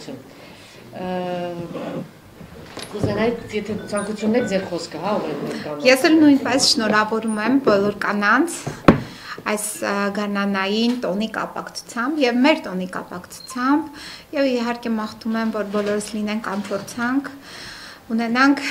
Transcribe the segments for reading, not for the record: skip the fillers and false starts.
շնորհակալություն։ Կուզենայի, եթե ցանկություն եք ձեր խոսքը, հա, ուղղել։ Ես էլ նույնպես շնորհավորում եմ բոլոր կանանց այս գարնանային տոնի կապակցությամբ եւ մեր տոնի կապակցությամբ եւ իհարկե մաղթում եմ, որ բոլորս լինենք ամփորձանք, ունենանք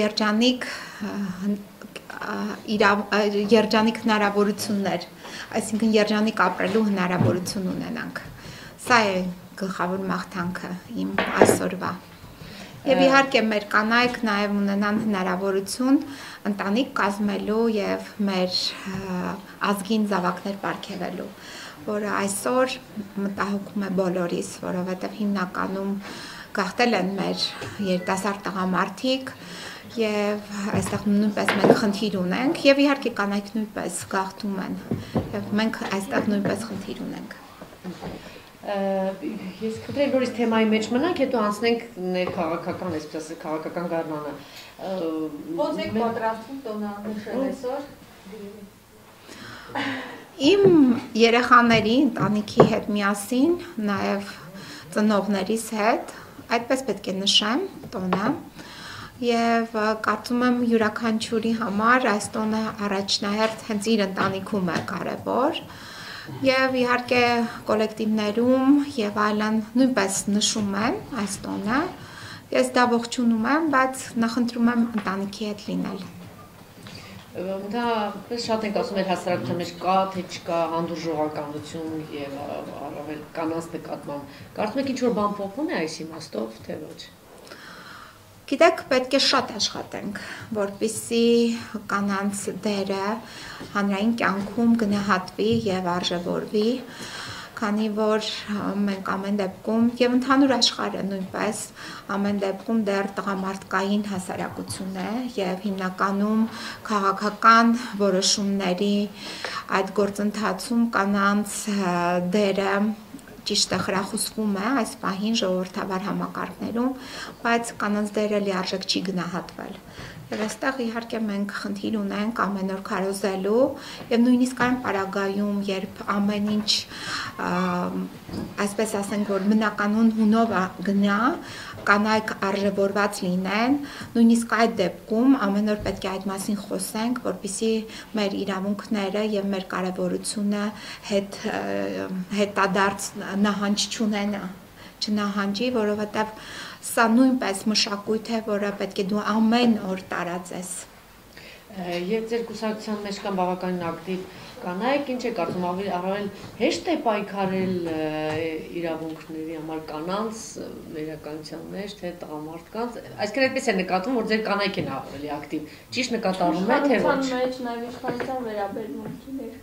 երջանիկ հնարավորություններ, այսինքն երջանիկ ապրելու հնարավորություն ունենանք։ Սա է գլխավոր մաղթանքը իմ այսօրվա։ Եվ իհարկե մեր կանայք նաև ունենան հնարավորություն ընտանիք կազմելու եւ մեր ազգին զավակներ պարգևելու, որը այսօր մտահոգում է բոլորիս, որովհետեւ հիմնականում գաղթել են մեր երիտասարդ տղամարդիկ եւ այստեղ նույնպես մենք խնդիր ունենք եւ իհարկե կանայք նույնպես գաղթում են եւ մենք այստեղ նույնպես խնդիր ունենք։ Ես կտրել նորից թեմայի մեջ մնանք, հետո անցնենք ներքաղաքական, այսպես ասած, քաղաքական գարնանը։ Ոնց եք պատրաստվում տոնանշել այսօր։ Իմ երեխաների ընտանիքի հետ միասին, նաև ծնողներիս հետ, այդպես պետք է նշեմ տոնը, եւ կարծում եմ յուրաքանչյուրի համար այս տոնը առաջնահերթ հենց իր ընտանիքում է կարևոր։ Եվ իհարկե կոլեկտիվներում եւ այլն նույնպես նշում են այս տոնը։ Ես դա ողջունում եմ, բայց նախընտրում եմ ընտանիքի հետ լինել։ Դա շատ ենք ասում, հասարակության մեջ կա, թե չկա հանդուրժողականություն եւ առավել կանանց նկատմամբ։ Կարծում եք ինչ-որ բան փոխվում է այս իմաստով, թե ոչ։ Գիտեք, պետք է շատ աշխատենք, որպեսզի կանանց դերը հանրային կյանքում գնահատվի եւ արժևորվի, քանի որ մենք ամեն դեպքում եւ ընդհանուր աշխարհը նույնպես ամեն դեպքում դեռ տղամարդկային հասարակություն է եւ հիմնականում քաղաքական որոշումների այդ գործընթացում կանանց դերը ճիշտ է խրախուսվում է այս պահին ժողովրդավար համակարգներում, բայց կանանց դերը լիարժեք չի գնահատվել։ Եվ այստեղ իհարկե մենք խնդիր ունենք ամեն օր քարոզելու եւ նույնիսկ այն պարագայում, երբ ամեն ինչ այսպես ասենք, որ մնականon հունով գնա, կանայք արժևորված լինեն, նույնիսկ այդ դեպքում ամեն օր պետք է այդ մասին խոսենք, որպեսզի մեր իրավունքները եւ մեր կարեւորությունը հետադարձ նահանջ չնահանջի, որովհետեւ սա նույնպես մշակույթ է, որը պետք է դու ամեն օր տարածես։ Եվ ձեր կուսակցության մեջ կան բավականին ակտիվ կանայք, ինչ է կարծում, առավել հեշտ է պայքարել իրավունքների համար կանանց վերականգնության մեջ, թե տղամարդկանց, այսինքն այդպես է նկատվում, որ ձեր կանայք են ավելի ակտիվ, ճիշտ նկատառում է, թե ոչ։ Իշխանության մեջ նաև իշխանության վերաբերմունքներ։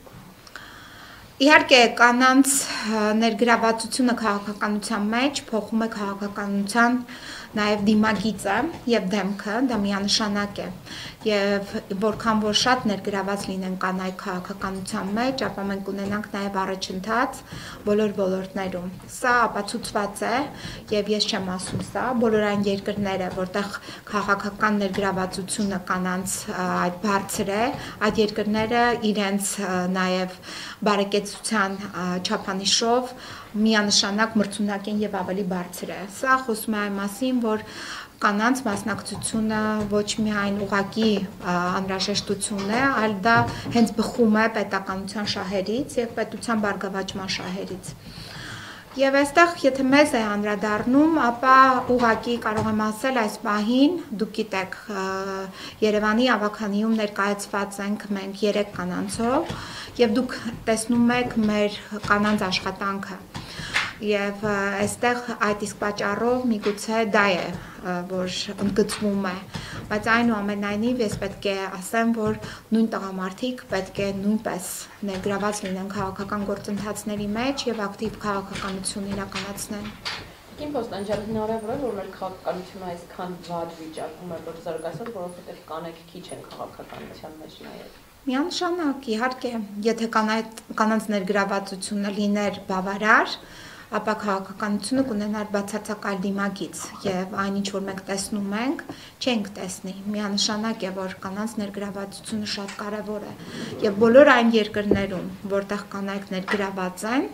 Իհարկե կանանց ներգրավվածությունը քաղաքականության մեջ փոխում է քաղաքականության նաև դիմագիծը եւ դեմքը, դա միանշանակ է։ Եվ որքան որ շատ ներգրաված լինեն կանայք քաղաքականության մեջ, ապա մենք ունենանք նաև առաջընթաց բոլոր ոլորտներում։ Սա ապացուցված է եւ ես չեմ ասում սա, բոլոր այն երկրները, որտեղ քաղաքական ներգրավվածությունը կանանց այդ բարձր է, այդ երկրները իրենց նաև բարեկեցության չափանիշով միանշանակ մրցունակ են եւ ավելի բարձր է։ Սա խոսում է այն մասին, որ կանանց մասնակցությունը ոչ միայն ուղղակի անհրաժեշտություն է, այլ դա հենց բխում է պետականության շահերից եւ պետության բարգավաճման շահերից։ Եվ այստեղ, եթե մեզ է անդրադառնում, ապա ուղղակի կարող եմ ասել այս պահին, դուք գիտեք, Երևանի ավագանիում ներկայացված ենք մենք 3 կանանցով, եւ դուք տեսնում եք մեր կանանց աշխատանքը։ Եվ այստեղ այդ իսկ պատճառով միգուցե դա է, որ ընդգծվում է, բայց այնուամենայնիվ ես պետք է ասեմ, որ նույն տղամարդիկ պետք է նույնպես ներգրաված լինեն քաղաքական գործընթացների մեջ եւ ակտիվ քաղաքականություն իրականացնեն։ Կին Պոստանջան հնարավոր է, որ մեր քաղաքականությունը այսքան վատ վիճակում է, որ զարգացած, որովհետեւ կանայք քիչ են քաղաքականության մեջ նաեւ։ Միանշանակ, իհարկե, եթե կանանց ներգրավվածությունը լիներ բավարար, ապա քաղաքականությունը կունենար բացարձակ դիմագիծ եւ այն ինչ որ մենք տեսնում ենք, չենք տեսնի։ Միանշանակ է, որ կանանց ներգրավվածությունը շատ կարեւոր է եւ բոլոր այն երկրներում, որտեղ կանայք ներգրաված են,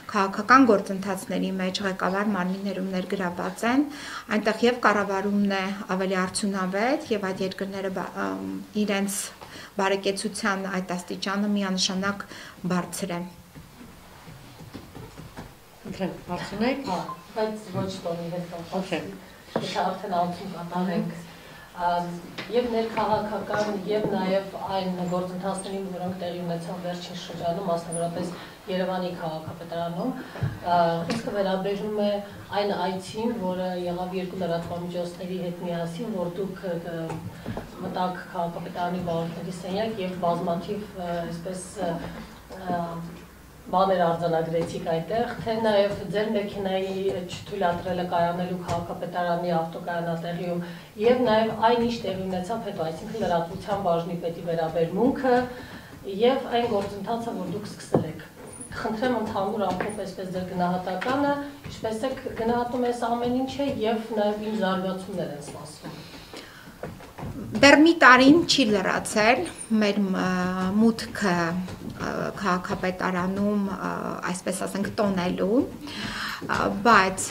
քաղաքական գործընթացների մեջ ղեկավար մարմիններում ներգրաված են, այնտեղ եւ կառավարումն է ավելի արդյունավետ եւ այդ երկրները իրենց բարեկեցության այդ աստիճանը միանշանակ բարձր է։ Ընտրեմ, հարցունեք։ Հա, բայց ոչ տոնի հետ կապված։ Եթե արդեն ալթուն կատարենք եւ ներքաղաքական եւ նաեւ այն գործընթացներին, որոնք տեղի ունեցան վերջին շրջանում, մասնավորապես Երևանի քաղաքապետարանում, իսկ վերաբերում է այն այցին, որը եղավ երկու լրատվամիջոցների հետ միասին, որ դուք մտաք քաղաքապետարանի վարորդների սենյակ եւ բազմաթիվ այսպես բաներ արձանագրեցիք այնտեղ, թե նաև ձեր մեքենայի չթույլատրելը կայանելու քաղաքապետարանի ավտոկայանատեղիում եւ նաև այն ինչ տեղի ունեցավ հետո, այսինքն լրատվության բաժնի պետի վերաբերմունքը եւ այն գործընթացը, որ դուք սկսել եք։ Խնդրեմ ընդհանուր ամփոփ այսպես ձեր գնահատականը, ինչպես եք գնահատում այս ամեն ինչը եւ նաև ինչ զարգացումներ են սպասվում։ Դեռ մի տարին չի լրացել մեր մուտքը քաղաքապետարանում, այսպես ասենք, տոնելու, բայց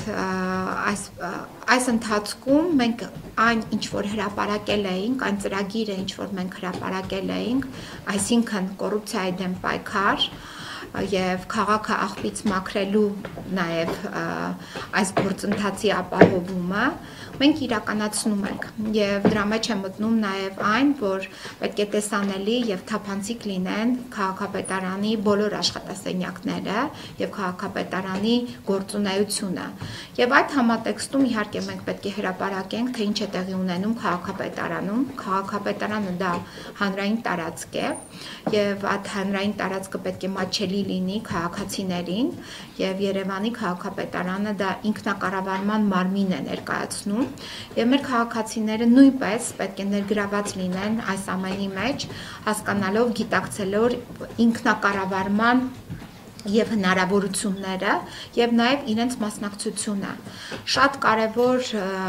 այս ընթացքում մենք այն ինչ որ հրապարակել էինք, այն ծրագիրը ինչ որ մենք հրապարակել էինք, այսինքն կոռուպցիայի դեմ պայքար եւ քաղաքը աղբից մաքրելու նաեւ այս գործընթացի ապահովումը մենք իրականացնում ենք եւ դրա մեջ է մտնում նաեւ այն, որ պետք է տեսանելի եւ թափանցիկ լինեն քաղաքապետարանի բոլոր աշխատասենյակները եւ քաղաքապետարանի գործունեությունը։ Եվ այդ համատեքստում իհարկե մենք պետք է հրապարակենք, թե ինչ է տեղի ունենում քաղաքապետարանում։ Քաղաքապետարանը դա հանրային տարածք է եւ այդ հանրային տարածքը պետք է մատչելի լինի քաղաքացիներին եւ Երևանի քաղաքապետարանը դա ինքնակառավարման մարմին է ներկայացնում եւ մեր քաղաքացիները նույնպես պետք է ներգրաված լինեն այս ամենի մեջ, հասկանալով, գիտակցելով ինքնակառավարման եւ հնարավորությունները եւ նաեւ իրենց մասնակցությունը։ Շատ կարեւոր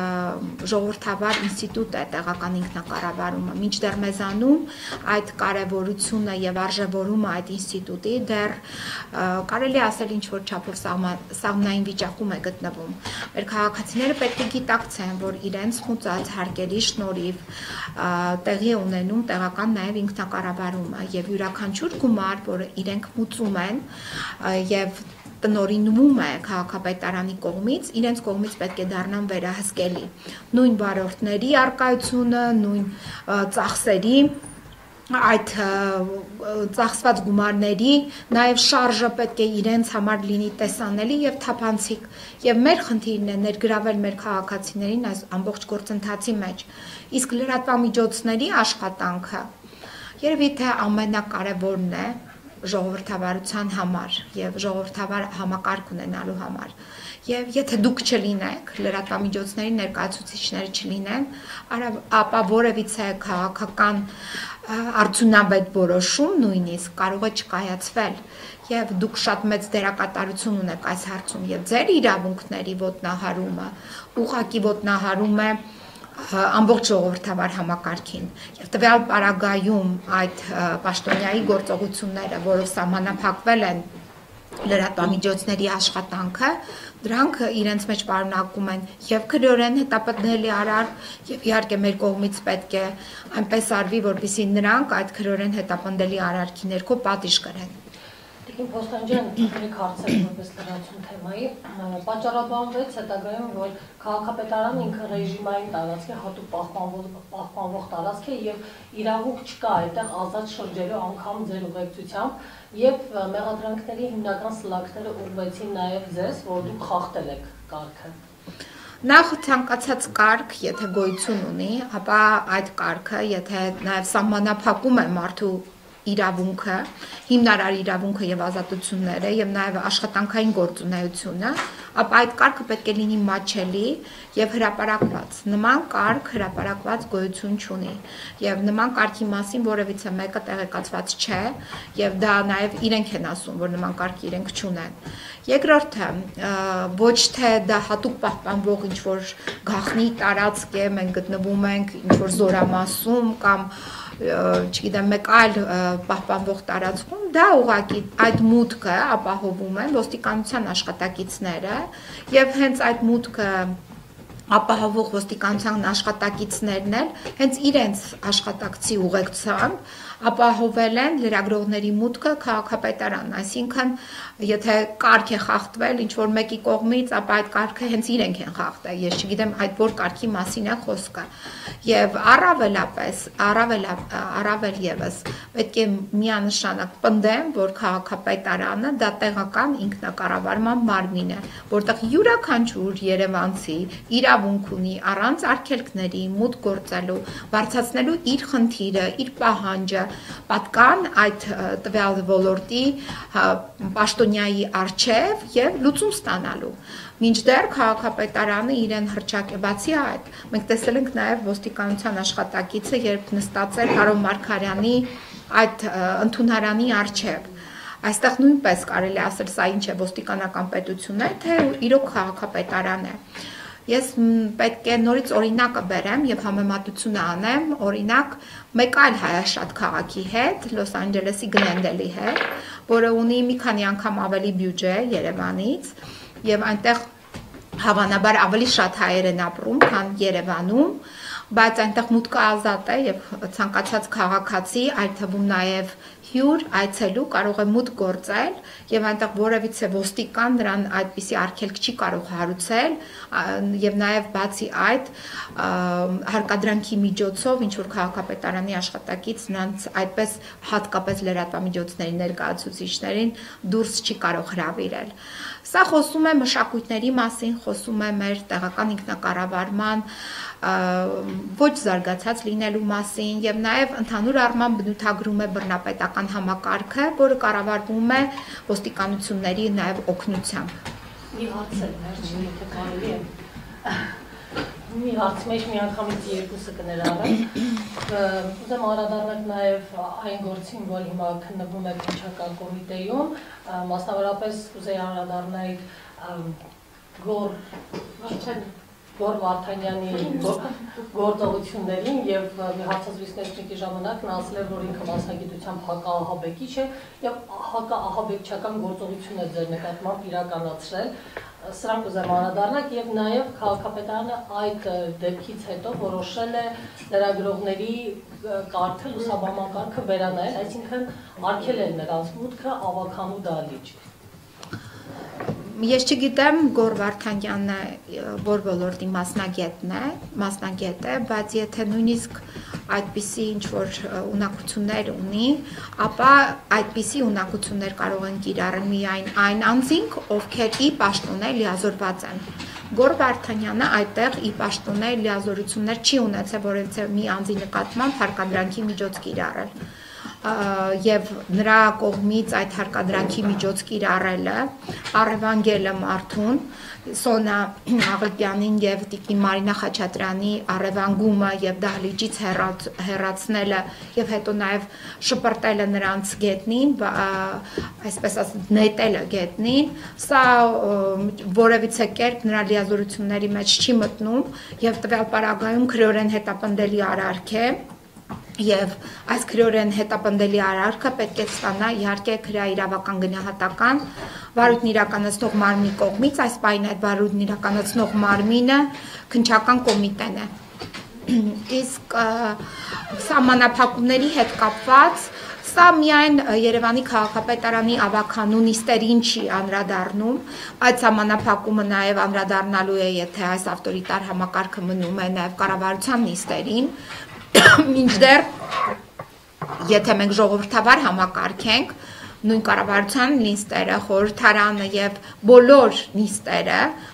ժողովրդավար ինստիտուտ է տեղական ինքնակառավարումը։ Մինչդեռ մեզանում այդ կարեւորությունը եւ արժեվորումը այդ ինստիտուտի դեռ կարելի ասել ինչ որ չափով սաղմնային վիճակում է գտնվում։ Մեր քաղաքացիները պետք է գիտակցեն, որ իրենց մուծած հարկերի շնորհիվ տեղի ունենում տեղական նաեւ ինքնակառավարումը եւ յուրաքանչյուր գումար, որը իրենք մուծում են եւ տնօրինվում է քաղաքապետարանի կողմից, իրենց կողմից պետք է դառնան վերահսկելի։ Նույն վարորդների արկայությունը, նույն ծախսերի, այդ ծախսված գումարների, նաեւ շարժը պետք է իրենց համար լինի տեսանելի եւ թափանցիկ։ Եվ մեր խնդիրն է ներգրավել մեր քաղաքացիներին այս ամբողջ գործընթացի մեջ։ Իսկ լրատվամիջոցների աշխատանքը երևի թե ամենակարևորն է ժողովրդավարության համար եւ ժողովրդավար համակարգ ունենալու համար։ Եվ եթե դուք չլինեք, լրատվամիջոցների ներկայացուցիչները չլինեն, ապա որևիցե քաղաքական արդյունավետ որոշում նույնիսկ կարող է չկայացվել եւ դուք շատ մեծ դերակատարություն ունեք այս հարցում եւ ձեր իրավունքների ոտնահարումը ուղղակի ոտնահարում է ամբողջ ժողովրդավար համակարգին եւ տվյալ պարագայում այդ պաշտոնյայի գործողությունները, որով սահմանափակվել են լրատվամիջոցների աշխատանքը, դրանք իրենց մեջ պարունակում են եւ քրեորեն հետապնդելի արար եւ իհարկե մեր կողմից պետք է այնպես արվի, որպեսզի նրանք այդ քրեորեն հետապնդելի արարքի ներքո պատիժ կրեն։ Տիկին Փոստանջյան, եք հարցեր որպես լրացում թեմայի, պատճառաբանվեց հետագայում, որ քաղաքապետարանը ինքը ռեժիմային տարածք է, հատուկ պահպանվող տարածք է եւ իրավունք չկա այդտեղ ազատ շրջելու անգամ ձեր ուղեկցությամբ եւ մեղադրանքների հիմնական սլաքները ուղղվեցին նաեւ ձեզ, որ դուք խախտել եք կարգը։ Նախ ցանկացած կարգ, եթե գոյություն ունի, ապա այդ կարգը, եթե նաեւ սահմանափակում է մարդու իրավունքը, հիմնարար իրավունքը եւ ազատությունները եւ նաեւ աշխատանքային գործունեությունը, ապա այդ կարգը պետք է լինի մատչելի եւ հրապարակված։ Նման կարգ հրապարակված գոյություն չունի եւ նման կարգի մասին որևիցե մեկը տեղեկացված չէ եւ դա նաեւ իրենք են ասում, որ նման կարգ իրենք չունեն։ Երկրորդը, ոչ թե դա հատուկ պահպանվող ինչ որ գաղտնի տարածք է, մենք գտնվում ենք ինչ որ զորամասում կամ չգիտեմ, մեկ այլ պահպանվող տարածքում, դա ուղղակի այդ մուտքը ապահովում են ոստիկանության աշխատակիցները եւ հենց այդ մուտքը ապահովող ոստիկանության աշխատակիցներն էլ հենց իրենց աշխատակցի ուղեկցությամբ ապահովել են լրագրողների մուտքը քաղաքապետարան, այսինքն եթե կարգ է խախտվել ինչ որ մեկի կողմից, ապա այդ կարգը հենց իրենք են խախտել, ես չգիտեմ այդ որ կարգի մասին է խոսքը եւ առավել եւս պետք է միանշանակ պնդեմ, որ քաղաքապետարանը դա տեղական ինքնակառավարման մարմին է, որտեղ յուրաքանչյուր երևանցի իրավունք ունի առանց արգելքների մուտք գործելու, բարձրացնելու իր խնդիրը, իր պահանջը պատկան այդ տվյալ ոլորտի պաշտոնյայի առջև եւ լուծում ստանալու։ Մինչդեռ քաղաքապետարանը իրեն հրճակ է բացի այդ։ Մենք տեսել ենք նաեւ ոստիկանության աշխատակիցը, երբ նստած էր Հարոն Մարգարյանի այդ ընդունարանի առջև։ Այստեղ նույնպես կարելի ասել սա ինչ է ոստիկանական պետություն է, թե իրոք քաղաքապետարան է։ Ես պետք է նորից օրինակը բերեմ եւ համեմատությունը անեմ, օրինակ մեկ այլ հայաշատ քաղաքի հետ, Լոս Անջելեսի Գլենդելի հետ, որը ունի մի քանի անգամ ավելի բյուջե Երևանից եւ այնտեղ հավանաբար ավելի շատ հայեր են ապրում, քան Երևանում, բայց այնտեղ մուտքը ազատ է եւ ցանկացած քաղաքացի, այդ թվում նաեւ հյուր այցելու կարող է մուտք գործել եւ այնտեղ որևիցե ոստիկան նրան այդպիսի արգելք չի կարող հարուցել եւ նաեւ բացի այդ հարկադրանքի միջոցով ինչ որ քաղաքապետարանի աշխատակից նրանց այդպես հատկապես լրատվամիջոցների ներկայացուցիչներին դուրս չի կարող հրավիրել։ Սա խոսում է մշակույթների մասին, խոսում է մեր տեղական ինքնակառավարման ոչ զարգացած լինելու մասին եւ նաեւ ընդհանուր առմամբ բնութագրում է բռնապետական համակարգը, որը կառավարվում է ոստիկանությունների նաեւ օգնությամբ։ Մի հարց է, վերջին եթե կարելի է։ Մի հարց մեջ միանգամից երկուսը կներառեմ։ Ուզեմ անդրադառնալ նաև այն գործին, որ հիմա քննվում է քննչական կոմիտեում, մասնավորապես կուզեի անդրադառնալ Գոր Վարդանյանի գործողություններին եւ մի հարցազրույցների ժամանակ նա ասել է, որ ինքը մասնագիտությամբ հակաահաբեկիչ է եւ հակաահաբեկչական գործողություն է ձեր նկատմամբ իրականացրել։ Սրանք ուզեմ անդրադառնալ եւ նաեւ քաղաքապետարանը այդ դեպքից հետո որոշել է լրագրողների կարգը, լուսաբանման կարգը վերանայել, այսինքն արգելել նրանց մուտքը ավականու դահլիճ։ Ես չգիտեմ Գոր Վարդանյանը որ ոլորտի մասնագետ է, բայց եթե նույնիսկ այդպիսի ինչ որ ունակություններ ունի, ապա այդպիսի ունակություններ կարող են կիրառել միայն այն անձինք, ովքեր ի պաշտոնե լիազորված են։ Գոր Վարդանյանը այդտեղ ի պաշտոնե լիազորություններ չի ունեցել որևէ մի անձի նկատմամբ հարկադրանքի միջոց կիրառել։ Եվ նրա կողմից այդ հարկադրանքի միջոց կիրառելը առևանգելը մարդուն Սոնա Աղլպյանին եւ Տիկին Մարինա Խաչատրյանի առևանգումը եւ դահլիճից հեռացնելը եւ հետո նաեւ շպրտելը նրանց գետնին, այսպես ասած նետելը գետնին, սա որևիցե կերպ նրա լիազորությունների մեջ չի մտնում եւ տվյալ պարագայում քրեորեն հետապնդելի արարք է Եվ այս քրեորեն հետապնդելի արարքը պետք է ստանա իհարկե քրեաիրավական գնահատական վարույթն իրականացնող մարմնի կողմից, այս պահին այդ վարույթն իրականացնող մարմինը քննչական կոմիտեն է։ Իսկ սահմանափակումների հետ կապված սա միայն Երևանի քաղաքապետարանի ավականու նիստերին չի անդրադառնում, այդ սահմանափակումը նաև անդրադառնալու է, եթե այս ավտորիտար համակարգը մնում է նաև կառավարության նիստերին, մինչդեռ եթե մենք ժողովրդավար համակարգենք, նույն կառավարության նիստերը, խորհրդարանը եւ բոլոր նիստերը,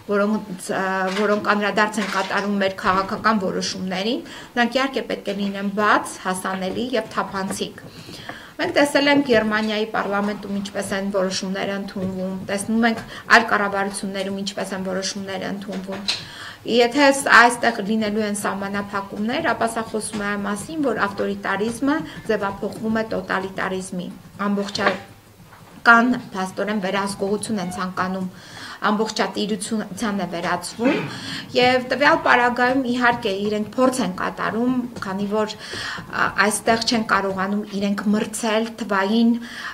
որոնք անդրադարձ են կատարում մեր քաղաքական որոշումներին, նրանք իհարկե պետք է լինեն բաց, հասանելի եւ թափանցիկ։ Մենք տեսել ենք Գերմանիայի պարլամենտում ինչպես են որոշումները ընդունվում, տեսնում ենք այլ կառավարություններում ինչպես են որոշումները ընդունվում։ Եթե այստեղ լինելու են սահմանափակումներ, ապա սա խոսում է այն մասին, որ ավտորիտարիզմը ձևափոխվում է տոտալիտարիզմի։ Ամբողջական փաստորեն վերահսկողություն են ցանկանում ամբողջատիրության է վերածվում եւ տվյալ պարագայում իհարկե իրենք փորձ են կատարում, քանի որ այստեղ չեն կարողանում իրենք մրցել թվային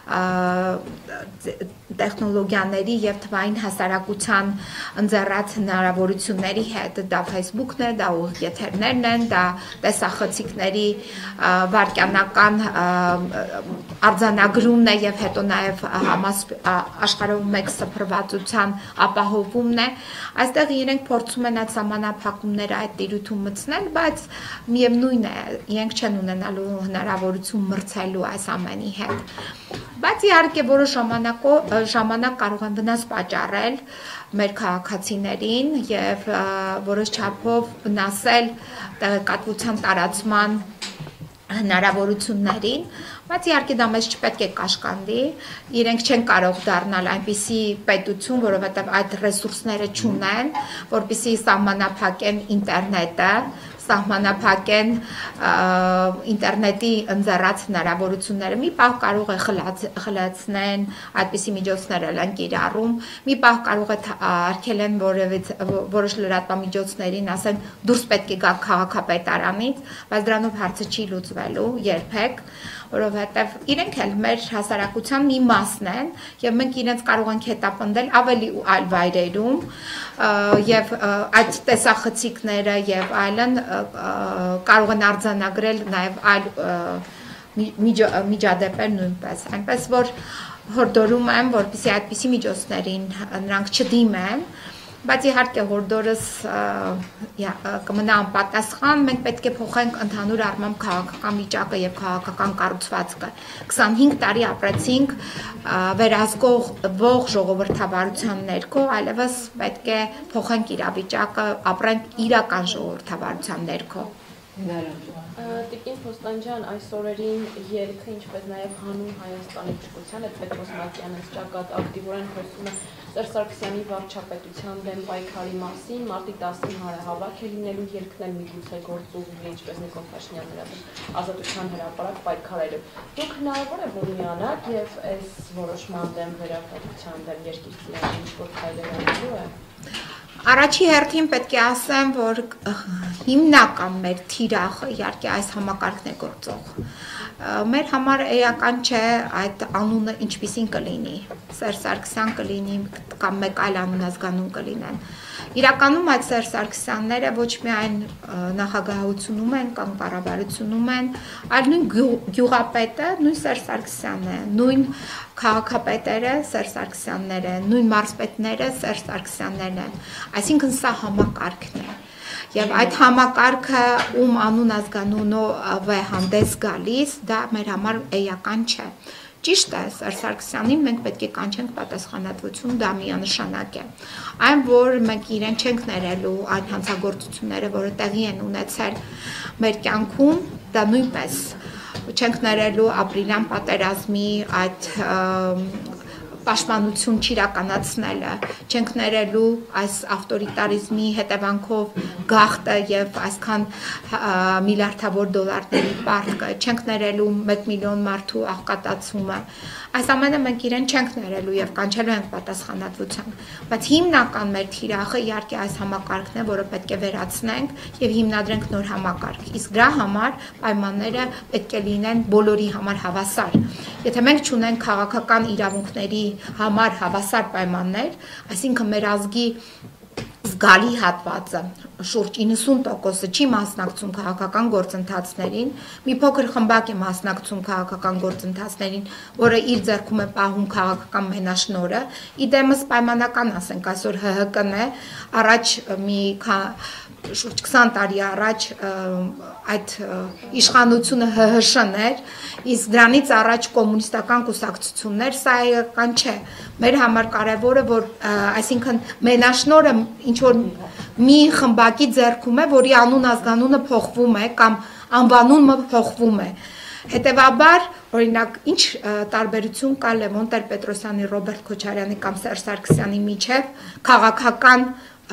տեխնոլոգիաների եւ թվային հասարակության ընձեռած հնարավորությունների հետ, դա Facebook-ն է, դա ուղիաթերներն են, դա տեսախցիկների վարքյանական արձանագրումն է եւ հետո նաեւ աշխարհում մեկ սփռվածության ապահովումն է, այստեղ իրենք փորձում են այդ սահմանափակումները այդ տիրույթում մտցնել, բայց միևնույն է, իրենք չեն ունենալու հնարավորություն մրցելու այս ամենի հետ։ Բայց իհարկե որոշ ժամանակ կարող են վնաս պատճառել մեր քաղաքացիներին եւ որոշ չափով վնասել տեղեկատվության տարածման հնարավորություններին, բայց իհարկե դա մեզ չպետք է կաշկանդի, իրենք չեն կարող դառնալ այնպիսի պետություն, որովհետև այդ ռեսուրսները չունեն, որպեսզի սահմանափակեն ինտերնետը, սահմանափակեն ինտերնետի ընձեռած հնարավորությունները, մի պահ կարող է խլացնեն, այդպիսի միջոցներ են կիրառում, մի պահ կարող է արգելեն որոշ լրատվամիջոցներին, ասեն դուրս պետք է գա քաղաքապետարանից, բայց դրանով հարցը չի լուծվելու երբեք, որովհետև իրենք էլ մեր հասարակության մի մասն են եւ մենք իրենց կարող ենք հետապնդել ավելի այլ վայրերում եւ այդ տեսախցիկները եւ այլն կարող են արձանագրել նաեւ այլ միջադեպեր նույնպես, այնպես որ հորդորում եմ, որպեսզի այդպիսի միջոցներին նրանք չդիմեն, բայց իհարկե հորդորս կմնա անպատասխան, մենք պետք է փոխենք ընդհանուր առմամբ քաղաքական վիճակը եւ քաղաքական կառուցվածքը։ 25 տարի ապրեցինք վերահսկող ժողովրդավարության ներքո, այլևս պետք է փոխենք իրավիճակը, ապրենք իրական ժողովրդավարության ներքո։ Տիկին Փոստանջան, այս օրերին ելքը, ինչպես նաև հանուն Հայաստանի բժշկության հետ Պետրոս Մակյանը ճակատ ակտիվորեն խոսում է Սերժ Սարգսյանի վարչապետության դեմ պայքարի մասին, մարտի 10-ին հանրահավաք է լինելու, ելքն էլ միգուցե գործուղի, ինչպես Նիկոլ Փաշինյանն էր ազատության հրապարակ պայքարելու։ Դուք հնարավոր է որ միանաք եւ այս որոշման դեմ վերապետության դեմ երկիրը ինչ-որ քայլեր անելու է։ Առաջի հերթին պետք է ասեմ, որ հիմնական մեր թիրախը իհարկե այս համակարգն է գործող։ Մեր համար էական չէ այդ անունը ինչպիսին կլինի, Սերժ Սարգսյան կլինի կամ մեկ այլ անունազգանուն կլինեն։ Իրականում այդ Սերժ Սարգսյանները ոչ միայն նախագահությունում են կամ կառավարությունում են, այլ նույն գյուղապետը, նույն Սերժ Սարգսյանն է, նույն քաղաքապետերը Սերժ Սարգսյաններ են, նույն մարզպետները Սերժ Սարգսյաններն են, այսինքն սա համակարգն է։ Եվ այդ համակարգը ում անուն ազգանունով է հանդես գալիս, դա մեր համար էական չէ։ Ճիշտ է, Սերժ Սարգսյանին մենք պետք է կանչենք պատասխանատվություն, դա միանշանակ է։ Այն, որ մենք իրեն չենք ներելու այն հանցագործությունները, որը տեղի են ունեցել մեր կյանքում, դա նույնպես չենք ներելու ապրիլյան պատերազմի այդ պաշտպանություն չիրականացնելը, չենք ներելու այս ավտորիտարիզմի հետևանքով գաղթը եւ այսքան միլիարդավոր դոլարների պարտքը, չենք ներելու 1 միլիոն մարդու աղքատացումը։ Այս ամենը մենք իրեն չենք ներելու եւ կանչելու ենք պատասխանատվության, բայց հիմնական մեր թիրախը իհարկե այս համակարգն է, որը պետք է վերացնենք եւ հիմնադրենք նոր համակարգ։ Իսկ դրա համար պայմանները պետք է լինեն բոլորի համար հավասար։ Եթե մենք չունենք քաղաքական իրավունքների համար հավասար պայմաններ, այսինքն մեր ազգի զգալի հատվածը, շուրջ 90%-ը չի մասնակցում քաղաքական գործընթացներին, մի փոքր խմբակ է մասնակցում քաղաքական գործընթացներին, որը իր ձեռքում է պահում քաղաքական մենաշնորհը, իդեմս պայմանական ասենք այսօր ՀՀԿ-ն է, առաջ շուրջ 20 տարի առաջ այդ իշխանությունը ՀՀՇ-ն էր, իսկ դրանից առաջ կոմունիստական կուսակցություններ, սա էական չէ։ Մեր համար կարևորը, որ այսինքն մենաշնորհը ինչ որ մի խմբակի ձեռքում է, որի անուն ազգանունը փոխվում է կամ անվանումը փոխվում է։ Հետևաբար, օրինակ, ինչ տարբերություն կա Լևոն Տեր-Պետրոսյանի, Ռոբերտ Քոչարյանի կամ Սերժ Սարգսյանի միջև քաղաքական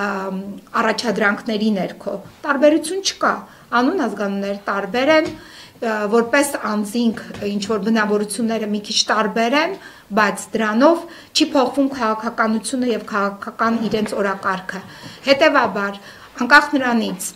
առաջադրանքների ներքո։ Տարբերություն չկա, անուն ազգանունները տարբեր են որպես անձինք ինչ որ բնավորությունները մի քիչ տարբեր են, բայց դրանով չի փոխվում քաղաքականությունը եւ քաղաքական իրենց օրակարգը։ Հետևաբար, անկախ նրանից,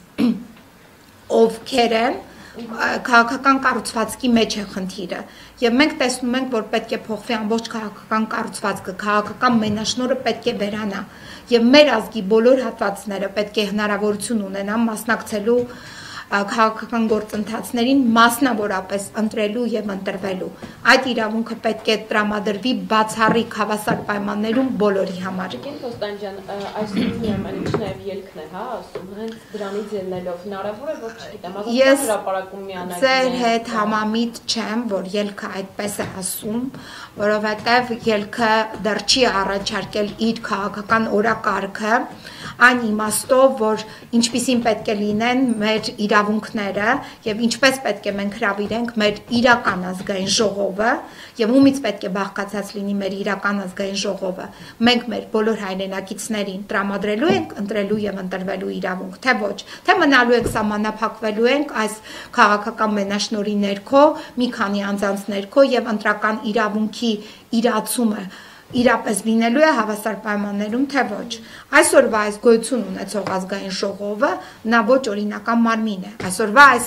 ովքեր են, քաղաքական կառուցվածքի մեջ է խնդիրը եւ մենք տեսնում ենք, որ պետք է փոխվի ամբողջ քաղաքական կառուցվածքը, քաղաքական մենաշնորհը պետք է վերանա եւ մեր ազգի բոլոր հատվածները պետք է հնարավորություն ունենան մասնակցելու քաղաքական գործընթացներին մասնավորապես ընտրելու եւ ընտրվելու։ Այդ իրավունքը պետք է տրամադրվի բացառիկ հավասար պայմաններում բոլորի համար։ Տիկին Փոստանջյան, այսօր ուրեմն նաեւ ելքն է, հա, ասում հենց դրանից ելնելով հնարավոր է, որ չգիտեմ, ազատ հրապարակում միանալ։ Ձեր հետ համամիտ չեմ, որ ելքը այդպես է ասում, որովհետեւ ելքը դեռ չի առաջարկել իր քաղաքական օրակարգը, այն իմաստով, որ ինչպիսին պետք է լինեն մեր իրավունքները եւ ինչպես պետք է մենք հրավիրենք մեր իրական ազգային ժողովը եւ ումից պետք է բաղկացած լինի մեր իրական ազգային ժողովը։ Մենք մեր բոլոր հայրենակիցներին տրամադրելու ենք ընտրելու եւ ընտրվելու իրավունք, թե ոչ, թե մնալու ենք սահմանափակվելու ենք այս քաղաքական մենաշնորհի ներքո, մի քանի անձանց ներքո եւ ընտրական իրավունքի իրացումը իրապես լինելու է հավասար պայմաններում, թե ոչ։ Այսօրվա այս գոյություն ունեցող ազգային ժողովը նա ոչ օրինական մարմին է։ Այսօրվա այս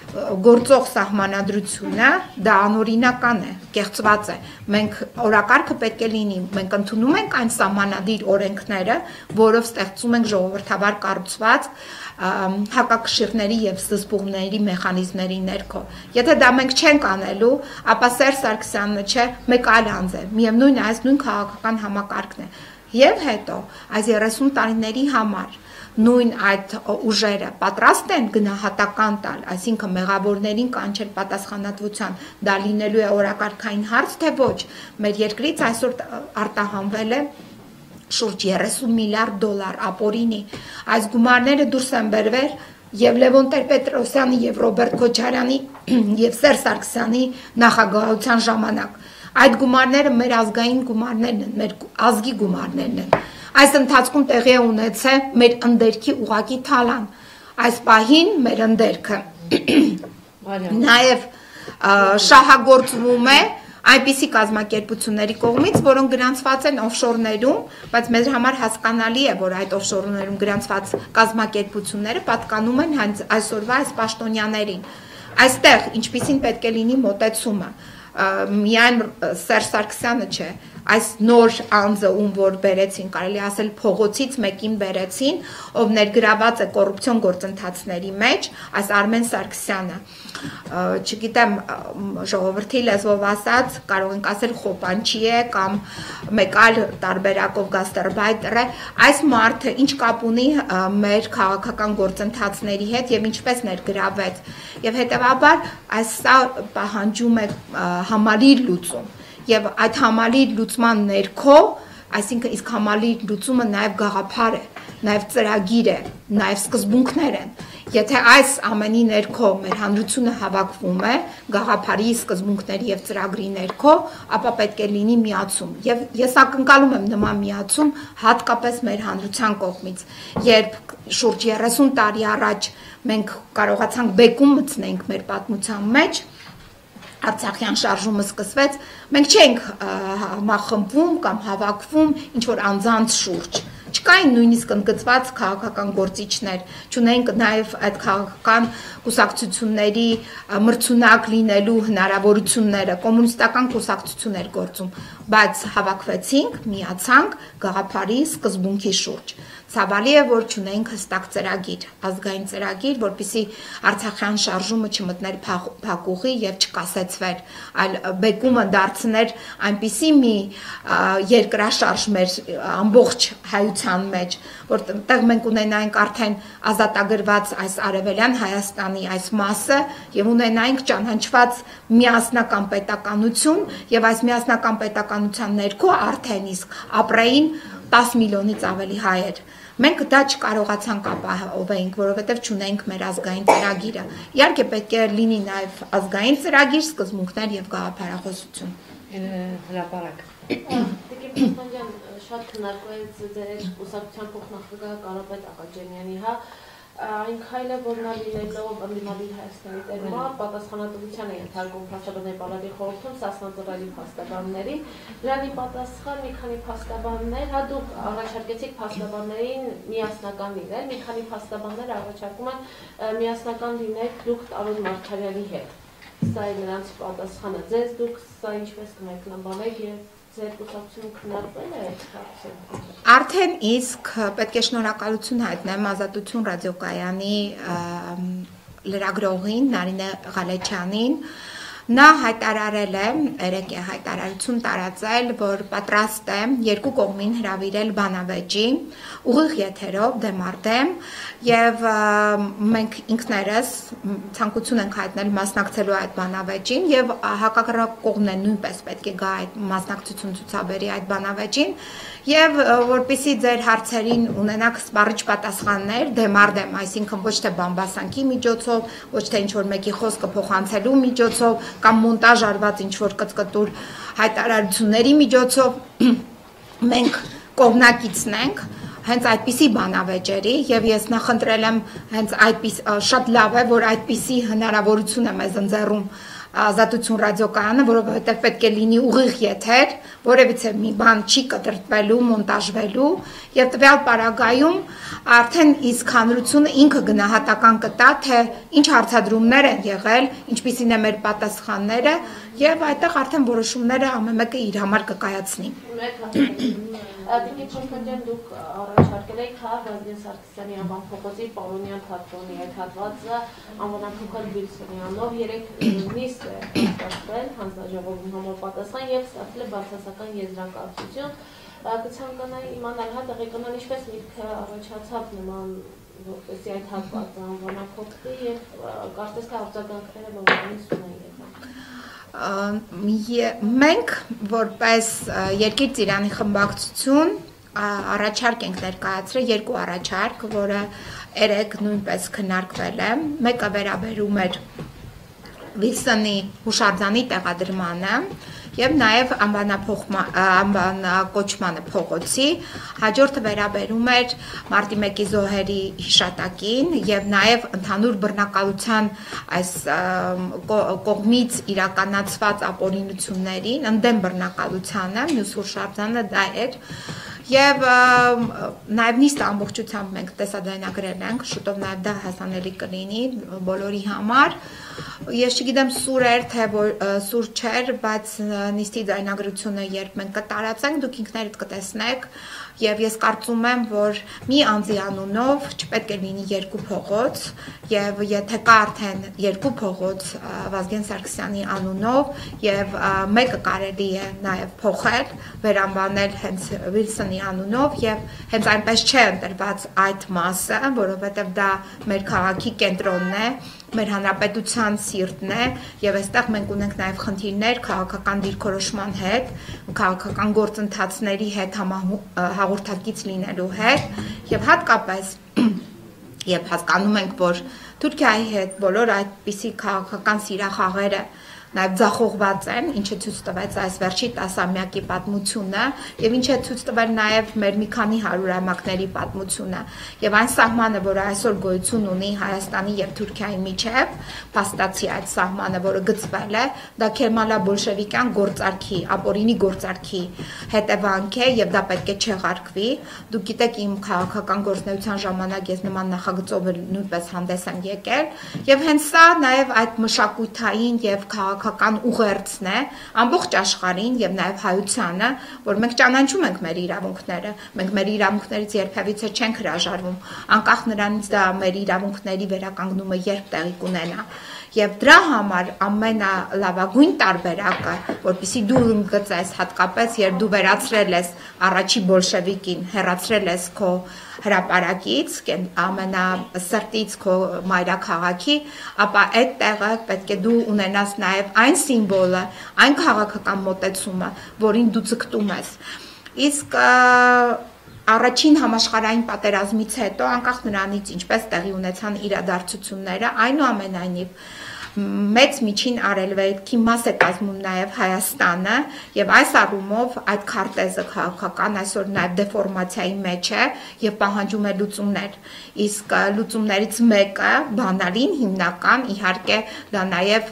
գործող սահմանադրությունը դա անօրինական է, կեղծված է։ Մենք օրակարգը պետք է լինի, մենք ընդունում ենք այն սահմանադիր օրենքները, որով ստեղծում ենք ժողովրդավար կառուցված հակակշիռների եւ սկզբունքների մեխանիզմների ներքո։ Եթե դա մենք չենք անելու, ապա Սերժ Սարգսյանը չէ, մեկ այլ անձ է, միևնույն այս նույն քաղաքական համակարգն է։ Եվ հետո այս 30 տարիների համար նույն այդ ուժերը պատրաստ են գնահատական տալ, այսինքն մեղավորներին կանչել պատասխանատվության, դա լինելու է օրակարգային հարց, թե ոչ։ Մեր երկրից այսօր արտահանվել է շուրջ 30 միլիարդ դոլար ապօրինի։ Այս գումարները դուրս են բերվել եւ Լևոն Տեր-Պետրոսյանի եւ Ռոբերտ Քոչարյանի եւ Սերժ Սարգսյանի նախագահության ժամանակ։ Այդ գումարները մեր ազգային գումարներն են, մեր ազգի գումարներն են։ Այս ընթացքում տեղի է ունեցել մեր ընդերքի ուղակի թալան։ Այս պահին մեր ընդերքը նաեւ շահագործվում է այնպիսի կազմակերպությունների կողմից, որոնք գրանցված են օֆշորներում, բայց մեր համար հասկանալի է, որ այդ օֆշորներում գրանցված կազմակերպությունները պատկանում են հենց այսօրվա այս պաշտոնյաներին։ Այստեղ ինչպիսին պետք է լինի մոտեցումը։ Միայն Սերժ Սարգսյանը չէ, այս նոր անձը, ում որ բերեցին, կարելի ասել փողոցից մեկին բերեցին, ով ներգրաված է կոռուպցիոն գործընթացների մեջ, այս Արմեն Սարգսյանը, չգիտեմ, ժողովրդի լեզվով ասած, կարող ենք ասել խոպանչի է կամ մեկ այլ տարբերակով գաստարբայտեր է, այս մարդը ինչ կապ ունի մեր քաղաքական գործընթացների հետ եւ ինչպես ներգրավեց, եւ հետեւաբար այս սա պահանջում է համալիր լուծում եւ այդ համալիր լուծման ներքո, այսինքն իսկ համալիր լուծումը նաեւ գաղափար է, նաեւ ծրագիր է, նաեւ սկզբունքներ են։ Եթե այս ամենի ներքո մեր հանրությունը հավաքվում է գաղափարի, սկզբունքների եւ ծրագրի ներքո, ապա պետք է լինի միացում։ Եվ ես ակնկալում եմ նման միացում հատկապես մեր հանրության կողմից, երբ շուրջ 30 տարի առաջ մենք կարողացանք բեկում մտցնենք մեր պատմության մեջ, Արցախյան շարժումը սկսվեց, մենք չենք համախմբվում կամ հավաքվում ինչ-որ անձանց շուրջ, չկային նույնիսկ ընդգծված քաղաքական գործիչներ, չունենք նաև այդ քաղաքական կուսակցությունների մրցունակ լինելու հնարավորությունները, կոմունիստական կուսակցություն էր գործում, բայց հավաքվեցինք, միացանք գաղափարի սկզբունքի շուրջ։ Ցավալի է, որ չունենք հստակ ծրագիր, ազգային ծրագիր, որպեսզի Արցախյան շարժումը չմտներ փակուղի եւ չկասեցվեր, այլ բեկումը դարձներ այնպիսի մի երկրաշարժ մեր ամբողջ հայության մեջ, որտեղ մենք ունենայինք արդեն ազատագրված այս արևելյան Հայաստանի այս մասը եւ ունենայինք ճանաչված միասնական պետականություն եւ այս միասնական պետականության ներքո արդեն իսկ ապրեին 10 միլիոնից ավելի հայեր։ Մենք դա չկարողացանք ապահովենք, որովհետև չունենք մեր ազգային ծրագիրը։ Իհարկե պետք է լինի նաև ազգային ծրագիր, սկզբունքներ եւ գաղափարախոսություն։ Հրապարակ։ Տիկին Փոստանջյան, շատ քննարկվեց ձեր կուսակցության փոխնախագահ Կարապետ Աղաջանյանի, հա, Այն քայլը, որն լինելով ընդդիմադի Հայաստանի տերմա, պատասխանատվության է ենթարկում փաստաբանների պալատի խորհրդում սասնածռայլի փաստաբանների։ Դրանի պատասխան մի քանի փաստաբաններ, հատուկ առաջարկեցիք փաստաբաններին միասնական լինել, մի քանի փաստաբաններ առաջարկում են միասնական լինել դուք Տարոն Մարգարյանի հետ։ Սա է նրանց պատասխանը։ Ձեզ դուք սա ինչպես կմեկնաբանեք եւ ձեր կուսակցությունը քննարկվել է այդ հարցը։ Արդեն իսկ պետք է շնորհակալություն հայտնեմ Ազատություն ռադիոկայանի լրագրողին Նարինե Ղալեչյանին։ Նա հայտարարել է, երեք է հայտարարություն տարածել, որ պատրաստ է երկու կողմին հրավիրել բանավեճի, ուղիղ եթերով դեմ առ դեմ, եւ մենք ինքներս ցանկություն ենք հայտնել մասնակցելու այդ բանավեճին եւ հակակրակ կողմն է նույնպես պետք է գա այդ մասնակցություն ցուցաբերի այդ բանավեճին եւ որպեսզի ձեր հարցերին ունենաք սպառիչ պատասխաններ դեմ առ դեմ, այսինքն ոչ թե բամբասանքի միջոցով, ոչ թե ինչ որ մեկի խոսքը փոխանցելու միջոցով կամ մոնտաժ արված ինչ որ կծկտուր հայտարարությունների միջոցով մենք կողմնակիցնենք հենց այդպիսի բանավեճերի եւ ես նախընտրել եմ հենց այդպես շատ լավ է որ այդպիսի հնարավորություն է մեզ ընձեռում Ազատություն ռադիոկայանը, որովհետև պետք է լինի ուղիղ եթեր, որևիցե մի բան չի կտրտվելու, մոնտաժվելու եւ տվյալ պարագայում արդեն իսկ հանրությունը ինքը գնահատական կտա, թե ինչ հարցադրումներ են եղել, ինչպիսին է մեր պատասխանները եւ այդտեղ արդեն որոշումները ամեն մեկը իր համար կկայացնի։ Դիգի Փոքրյան դուք առաջարկել եք Վազգեն Սարգսյանի անվան փողոցի Պարոնյան թատրոնի այդ հատվածը անվանակոչել Վիլսոնյանով 3 նիստ է ստացվել հանձնաժողովում համապատասխան եւ ստացել է բացասական եզրակացություն։ Կցանկանայի իմանալ տեղեկանալ ինչպես միտքը առաջացավ նման որպեսզի այդ հատվածը անվանակոչվի եւ կարծես թե արձագանքները բավականին սուր են եղել։ Մենք որպես Երկիր Ծիրանի խմբակցություն առաջարկ ենք ներկայացրել երկու առաջարկ, որը երեք նույնպես քննարկվել է, մեկը վերաբերում էր Վիլսոնի հուշարձանի տեղադրմանը եւ նաեւ անվանակոչմանը փողոցի, հաջորդը վերաբերում էր մարտի 1-ի զոհերի հիշատակին եւ նաեւ ընդհանուր բռնակալության այս կողմից իրականացված ապօրինություններին, ընդդեմ բռնակալությանը, մյուս հուշարձանը դա էր Եվ նաև նիստը ամբողջությամբ մենք տեսադայնագրել ենք, շուտով նաև դա հասանելի կլինի բոլորի համար։ Ես չգիտեմ սուր էր, թե սուր չէր, բայց նիստի դայնագրությունը երբ մենք կտարածենք, դուք ինքներդ կտեսնեք, եւ ես կարծում եմ, որ մի անձի անունով չպետք է լինի երկու փողոց, եւ եթե կա արդեն երկու փողոց Վազգեն Սարգսյանի անունով եւ մեկը կարելի է նաեւ փոխել, վերանվանել հենց Վիլսոնի անունով եւ հենց այնպես չէ ընտրված այդ մասը, որովհետեւ դա մեր քաղաքի կենտրոնն է, մեր հանրապետության սիրտն է եւ այստեղ մենք ունենք նաեւ խնդիրներ քաղաքական դիրքորոշման հետ, քաղաքական գործընթացների հետ հաղորդակից լինելու հետ եւ հատկապես եւ հասկանում ենք, որ Թուրքիայի հետ բոլոր այդպիսի քաղաքական սիրախաղերը նաև ձախողված են, ինչը ցույց տվեց այս վերջի 10-ամյակի պատմությունը եւ ինչը ցույց տվել նաև մեր մի քանի հարյուրամյակների պատմությունը եւ այն սահմանը, որը այսօր գոյություն ունի Հայաստանի եւ Թուրքիայի միջեւ, փաստացի այդ սահմանը, որը գծվել է, դա քերմալա-բոլշևիկյան գործարքի, ապօրինի գործարքի հետևանք է եւ դա պետք է չեղարկվի։ Դուք գիտեք, իմ քաղաքական գործունեության ժամանակ ես նման նախագծով նույնպես հանդես եմ եկել եւ հենց սա նաև այդ մշակութային եւ քաղաքական ուղերձն է ամբողջ աշխարհին եւ նաեւ հայությանը, որ մենք ճանաչում ենք մեր իրավունքները, մենք մեր իրավունքներից երբևիցե չենք հրաժարվում, անկախ նրանից դա մեր իրավունքների վերականգնումը երբ տեղի կունենա։ Եվ դրա համար ամենալավագույն տարբերակը, որպեսզի դու ընդգծես, հատկապես երբ դու վերացրել ես առաջի բոլշևիկին, հեռացրել ես քո հրապարակից, ամենասրտից քո մայրաքաղաքի, ապա այդ տեղը պետք է դու ունենաս նաև այն սիմվոլը, այն քաղաքական մոտեցումը, որին դու ձգտում ես։ Իսկ Առաջին համաշխարհային պատերազմից հետո, անկախ նրանից ինչպես տեղի ունեցան իրադարձությունները, այնուամենայնիվ մեծ միջին արևելքի մաս է կազմում նաև Հայաստանը եւ այս առումով այդ քարտեզը քաղաքական այսօր նաև դեֆորմացիայի մեջ է եւ պահանջում է լուծումներ իսկ լուծումներից մեկը բանալին հիմնական իհարկե դա նաև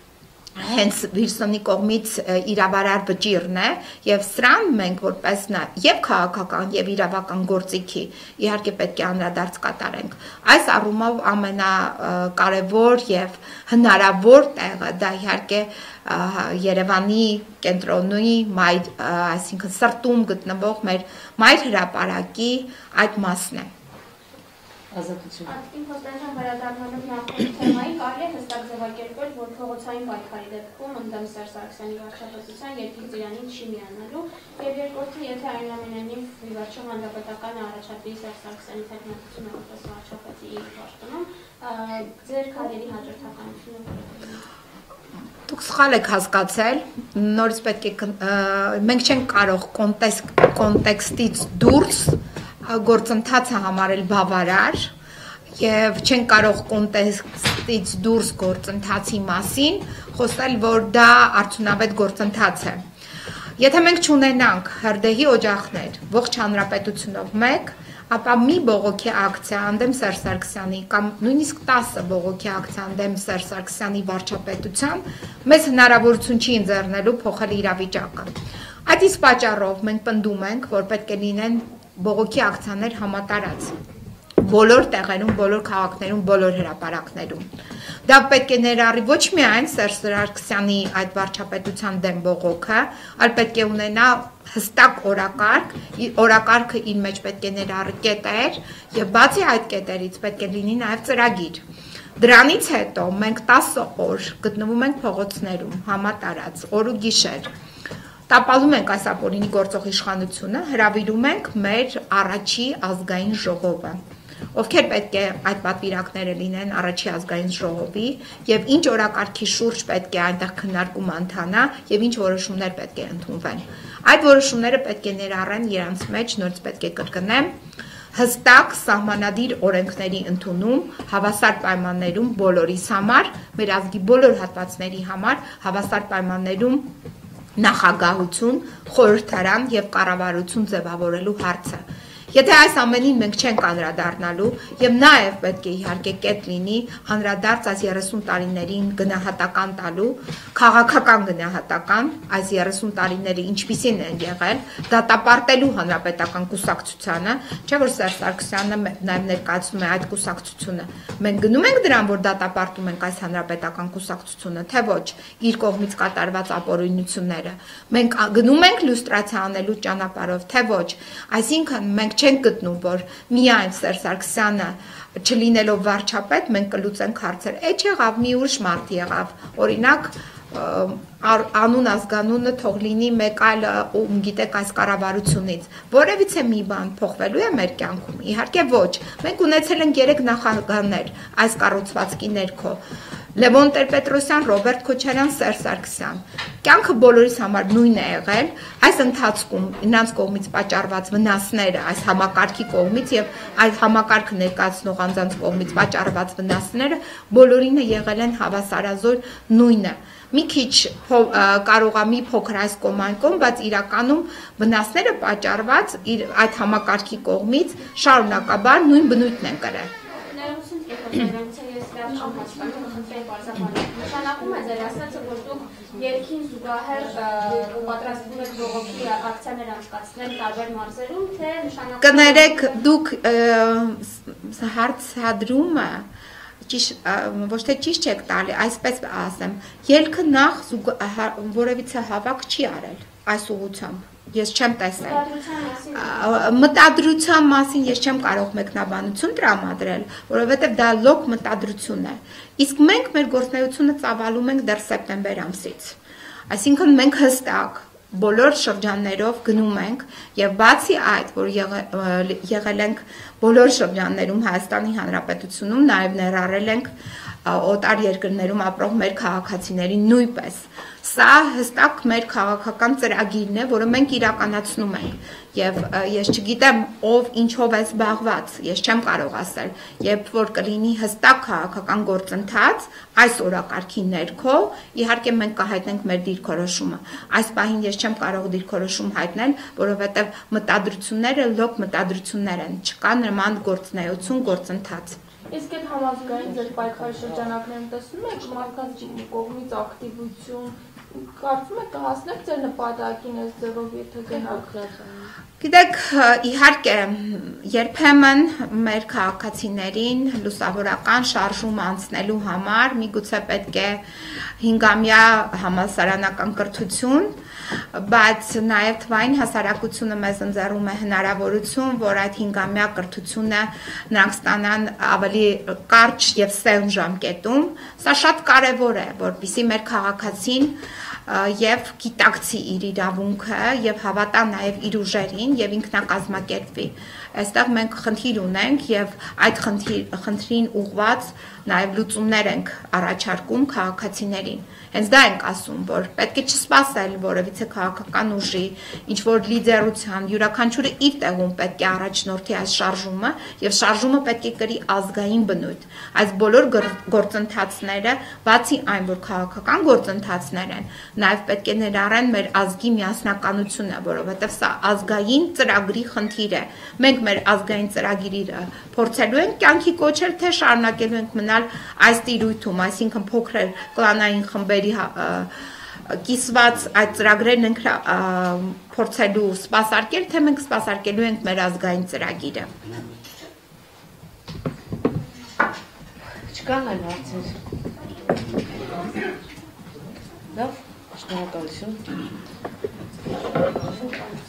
հենց Վիլսոնի կողմից իրավարար վճիռն է եւ սրան մենք որպես եւ քաղաքական եւ իրավական գործիքի իհարկե պետք է անդրադարձ կատարենք այս առումով ամենակարևոր եւ հնարավոր տեղը դա իհարկե Երևանի կենտրոնի այսինքն սրտում գտնվող մեր մայր հրապարակի այդ մասն է Ազատություն։ Ատկին Խոստանյան վերադառնալով նախորդ թեմային կարելի է հստակ ձևակերպել, որ փողոցային պայքարի դեպքում ընդդեմ Սերժ Սարգսյանի վարչապետության երկրի ծիրանին չի միանալու, եւ երկրորդը, եթե այնուամենայնիվ ի վերջո հանրապետականը առաջադրի Սերժ Սարգսյանի թեկնածությունը որպես վարչապետի պաշտոնում, ձեր քայլերի հաջորդականությունը Դուք սխալ եք հասկացել, նորից պետք է մենք չենք կարող կոնտեքստից դուրս գործընթացը համարել բավարար եւ չեն կարող կոնտեքստից դուրս գործընթացի մասին խոսել, որ դա արդյունավետ գործընթաց է։ Եթե մենք չունենանք հրդեհի օջախներ ողջ հանրապետությունով մեկ, ապա մի բողոքի ակցիա անդեմ Սերժ Սարգսյանի կամ նույնիսկ 10 բողոքի ակցիա անդեմ Սերժ Սարգսյանի վարչապետության մեզ հնարավորություն չի ընձեռնելու փոխել իրավիճակը։ Այդ իսկ պատճառով մենք պնդում ենք, որ պետք է լինեն բողոքի ակցիաներ համատարած բոլոր տեղերում, բոլոր քաղաքներում, բոլոր հրապարակներում։ Դա պետք է ներառի ոչ միայն Սերժ Սարգսյանի այդ վարչապետության դեմ բողոքը, այլ պետք է ունենա հստակ օրակարգ, օրակարգը իր մեջ պետք է ներառի կետեր եւ բացի այդ կետերից պետք է լինի նաեւ ծրագիր։ Դրանից հետո մենք 10 օր գտնվում ենք փողոցներում, համատարած, օր ու գիշեր։ Տապալում ենք այս ապօրինի գործող իշխանությունը, հրավիրում ենք մեր առաջի ազգային ժողովը, ովքեր պետք է այդ պատվիրակները լինեն առաջի ազգային ժողովի եւ ինչ օրակարգի շուրջ պետք է այնտեղ քննարկումը ընթանա եւ ինչ որոշումներ պետք է ընդունվեն։ Այդ որոշումները պետք է ներառեն իրենց մեջ, նորից պետք է կրկնեմ, հստակ սահմանադիր օրենքների ընդունում, հավասար պայմաններում բոլորիս համար, մեր ազգի բոլոր հատվածների համար հավասար պայմաններում նախագահություն, խորհրդարան եւ կառավարություն ձևավորելու հարցը։ Եթե այս ամենին մենք չենք անդրադառնալու եւ նաեւ պետք է իհարկե կետ լինի անդրադարձ այս 30 տարիներին գնահատական տալու, քաղաքական գնահատական, այս 30 տարիները ինչպիսին են եղել, դատապարտելու հանրապետական կուսակցությանը, չէ՞ որ Սերժ Սարգսյանը նաեւ ներկայացնում է այդ կուսակցությունը։ Մենք գնում ենք դրան, որ դատապարտում ենք այս հանրապետական կուսակցությունը, թե ոչ, իր կողմից կատարված ապօրինությունները։ Մենք գնում ենք լյուստրացիա անելու ճանապարհով, թե ոչ, այսինքն մենք չենք գտնում, որ միայն Սերժ Սարգսյանը չլինելով վարչապետ, մենք կլուծենք հարցեր։ Էջ եղավ, մի ուրիշ մարդ եղավ, օրինակ անուն ազգանունը թող լինի մեկ այլ ում գիտեք այս կառավարությունից, որևիցե մի բան փոխվելու է մեր կյանքում, իհարկե ոչ, մենք ունեցել ենք 3 նախագահներ այս կառուցվածքի ներքո, Լևոն Տեր-Պետրոսյան, Ռոբերտ Քոչարյան, Սերժ Սարգսյան, կյանքը բոլորիս համար նույնն է եղել, այս ընթացքում նրանց կողմից պատճառված վնասները, այս համակարգի կողմից եւ այս համակարգը ներկայացնող անձանց կողմից պատճառված վնասները բոլորինը եղել են հավասարազոր նույնը։ Մի քիչ կարող է մի փոքր այս կողմ այն կողմ, բայց իրականում վնասները պատճառված այդ համակարգի կողմից շարունակաբար նույն բնույթն են կրել։ Նշանակում է ձեր ասածը, որ դուք երկին զուգահեռ պատրաստվում եք բողոքի ակցիաներ անցկացնել տարբեր մարզերում, թե նշանակում է կներեք դուք հարցադրումը ոչ թե ճիշտ չեք տալի, այսպես ասեմ, ելքը նախ որևիցե հավաք չի արել այս ուղղությամբ, ես չեմ տեսել, մտադրության մասին ես չեմ կարող մեկնաբանություն տրամադրել, որովհետև դա լոկ մտադրություն է, իսկ մենք մեր գործունեությունը ծավալում ենք դեռ սեպտեմբեր ամսից, այսինքն մենք հստակ բոլոր շրջաններով գնում ենք եւ բացի այդ, որ եղել ենք բոլոր շրջաններում Հայաստանի Հանրապետությունում, նաեւ ներառել ենք օտար երկրներում ապրող մեր քաղաքացիների նույնպես։ Սա հստակ մեր քաղաքական ծրագիրն է, որը մենք իրականացնում ենք։ Եվ ես չգիտեմ ով ինչով է զբաղված, ես չեմ կարող ասել, երբ որ կլինի հստակ քաղաքական գործընթաց այս օրակարգի ներքո, իհարկե մենք կհայտնենք մեր դիրքորոշումը։ Այս պահին ես չեմ կարող դիրքորոշում հայտնել, որովհետև մտադրությունները լոկ մտադրություններ են, չկա նման գործունեություն, գործընթաց։ Իսկ այդ համազգային ձեր պայքարի շրջանակներում տեսնում եք մարդկանց կողմից ակտիվություն, կարծում եք կհասնեք ձեր նպատակին այս ձևով, եթե գնաք։ Գիտեք, իհարկե, երբեմն մեր քաղաքացիներին լուսավորական շարժում անցնելու համար միգուցե պետք է 5-ամյա համալսարանական կրթություն, բայց նաև թվային հասարակությունը մեզ ընձեռում է հնարավորություն, որ այդ 5-ամյա կրթությունը նրանք ստանան ավելի կարճ եւ սերմ ժամկետում։ Սա շատ կարեւոր է, որպեսզի մեր քաղաքացին եւ գիտակցի իր իրավունքը եւ հավատա նաեւ իր ուժերին եւ ինքնակազմակերպվի։ Այստեղ մենք խնդիր ունենք եւ այդ խնդրին ուղղված նաեւ լուծումներ ենք առաջարկում քաղաքացիներին։ Հենց դա ենք ասում, որ պետք է չսպասել որևիցե քաղաքական ուժի, ինչ որ լիդերության, յուրաքանչյուրը իր տեղում պետք է առաջնորդի այս շարժումը եւ շարժումը պետք է կրի ազգային բնույթ։ Այս բոլոր գործընթացները, բացի այն, որ քաղաքական գործընթացներ են, նաև պետք է ներառեն մեր ազգի միասնականությունը, որովհետև սա ազգային ծրագրի խնդիր է։ Մենք մեր ազգային ծրագիրը փորձելու ենք կյանքի կոչել, թե շարունակելու ենք մնալ այս տիրույթում, այսինքն փոքր կլանային խմբերի կիսված այդ ծրագրերն ենք փորձելու սպասարկել, թե մենք սպասարկելու ենք մեր ազգային ծրագիրը։ Չկան այլ հարցեր։ Լավ, շնորհակալություն։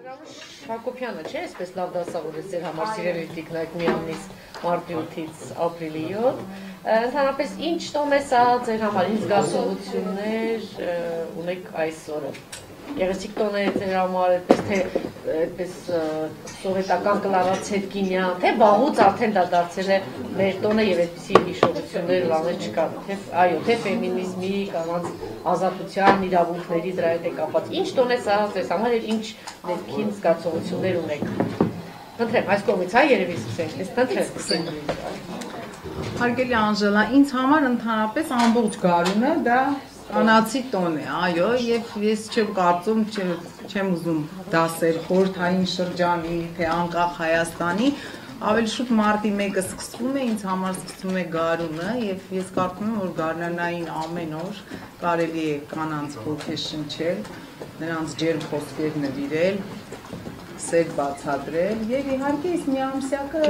Հակոբյանը չէ, այսպես լավ դասավորեց ձեր համար սիրելի տիկնայք մի ամիս մարտի 8-ից ապրիլի 7, ընդհանրապես ինչ տոն է սա ձեր համար, ինչ զգացողություններ ունեք այս օրը։ Գեղեցիկ տոն է ձեր համար, այդպես սովետական Կլարա Ցետկինյան, թե վաղուց արդեն դա դարձել է մեր տոնը եւ այդպիսի հիշողություններ լավեր չկան, թե ֆեմինիզմի, կանանց ազատության, իրավունքների դրա հետ է կապված։ Ինչ տոն է սա ձեզ համար եւ ինչ ներքին զգացողություններ ունեք։ Խնդրեմ, այս կողմից երևի սկսենք, ես խնդրեմ։ Հարգելի Անժելա, ինձ համար ընդհանրապես ամբողջ գարունը դա կանացի տոն է, այո, եւ ես չեմ կարծում, չեմ ուզում դասեր խորհրդային շրջանի, թե անկախ Հայաստանի, ավելի շուտ մարտի 1-ը սկսվում է, ինձ համար սկսվում է գարունը եւ ես կարծում եմ, որ գարնանային ամեն օր կարելի է կանանց ոգեշնչել, նրանց ջերմ խոսքեր նվիրել, սեր բացատրել եւ իհարկե այս միամսյակը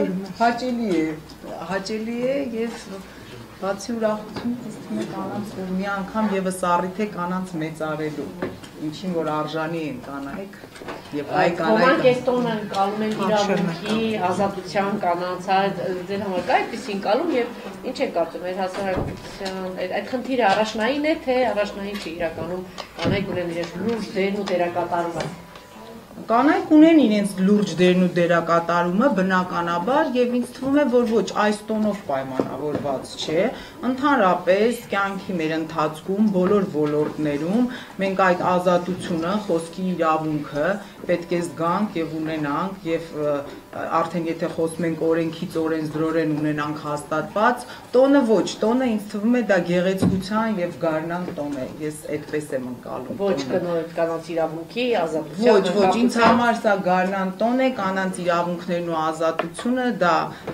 հաճելի է եւ բացի ուրախությունից թվում է կանանց, որ մի անգամ եւս առիթ է կանանց մեծարելու, ինչին որ արժանի են կանայք եւ այ կանայք։ Ոմանք այս տոնը ընկալում են իրավունքի, ազատության կանանց, ձեր համար կա այդպեսին ընկալում եւ ինչ եք կարծում մեր հասարակության այդ խնդիրը առաջնային է, թե առաջնային չի իրականում կանայք ունեն իրենց լուրջ դերն ու դերակատարումը։ Կանայք ունեն իրենց լուրջ դերն ու դերակատարումը բնականաբար եւ ինձ թվում է, որ ոչ այս տոնով պայմանավորված չէ, ընդհանրապես կյանքի մեր ընթացքում բոլոր ոլորտներում մենք այդ ազատությունը, խոսքի իրավունքը պետք է զգանք եւ ունենանք եւ արդեն եթե խոսում ենք օրենքից օրենսդրորեն ունենանք հաստատված, տոնը ոչ, տոնը ինձ թվում է դա գեղեցկության եւ գարնան տոն է, ես այդպես եմ ընկալում։ Ոչ կանանց իրավունքի, ազատության։ Ոչ, ինձ համար սա գարնան տոն է, կանանց իրավունքներն ու ազատությունը դա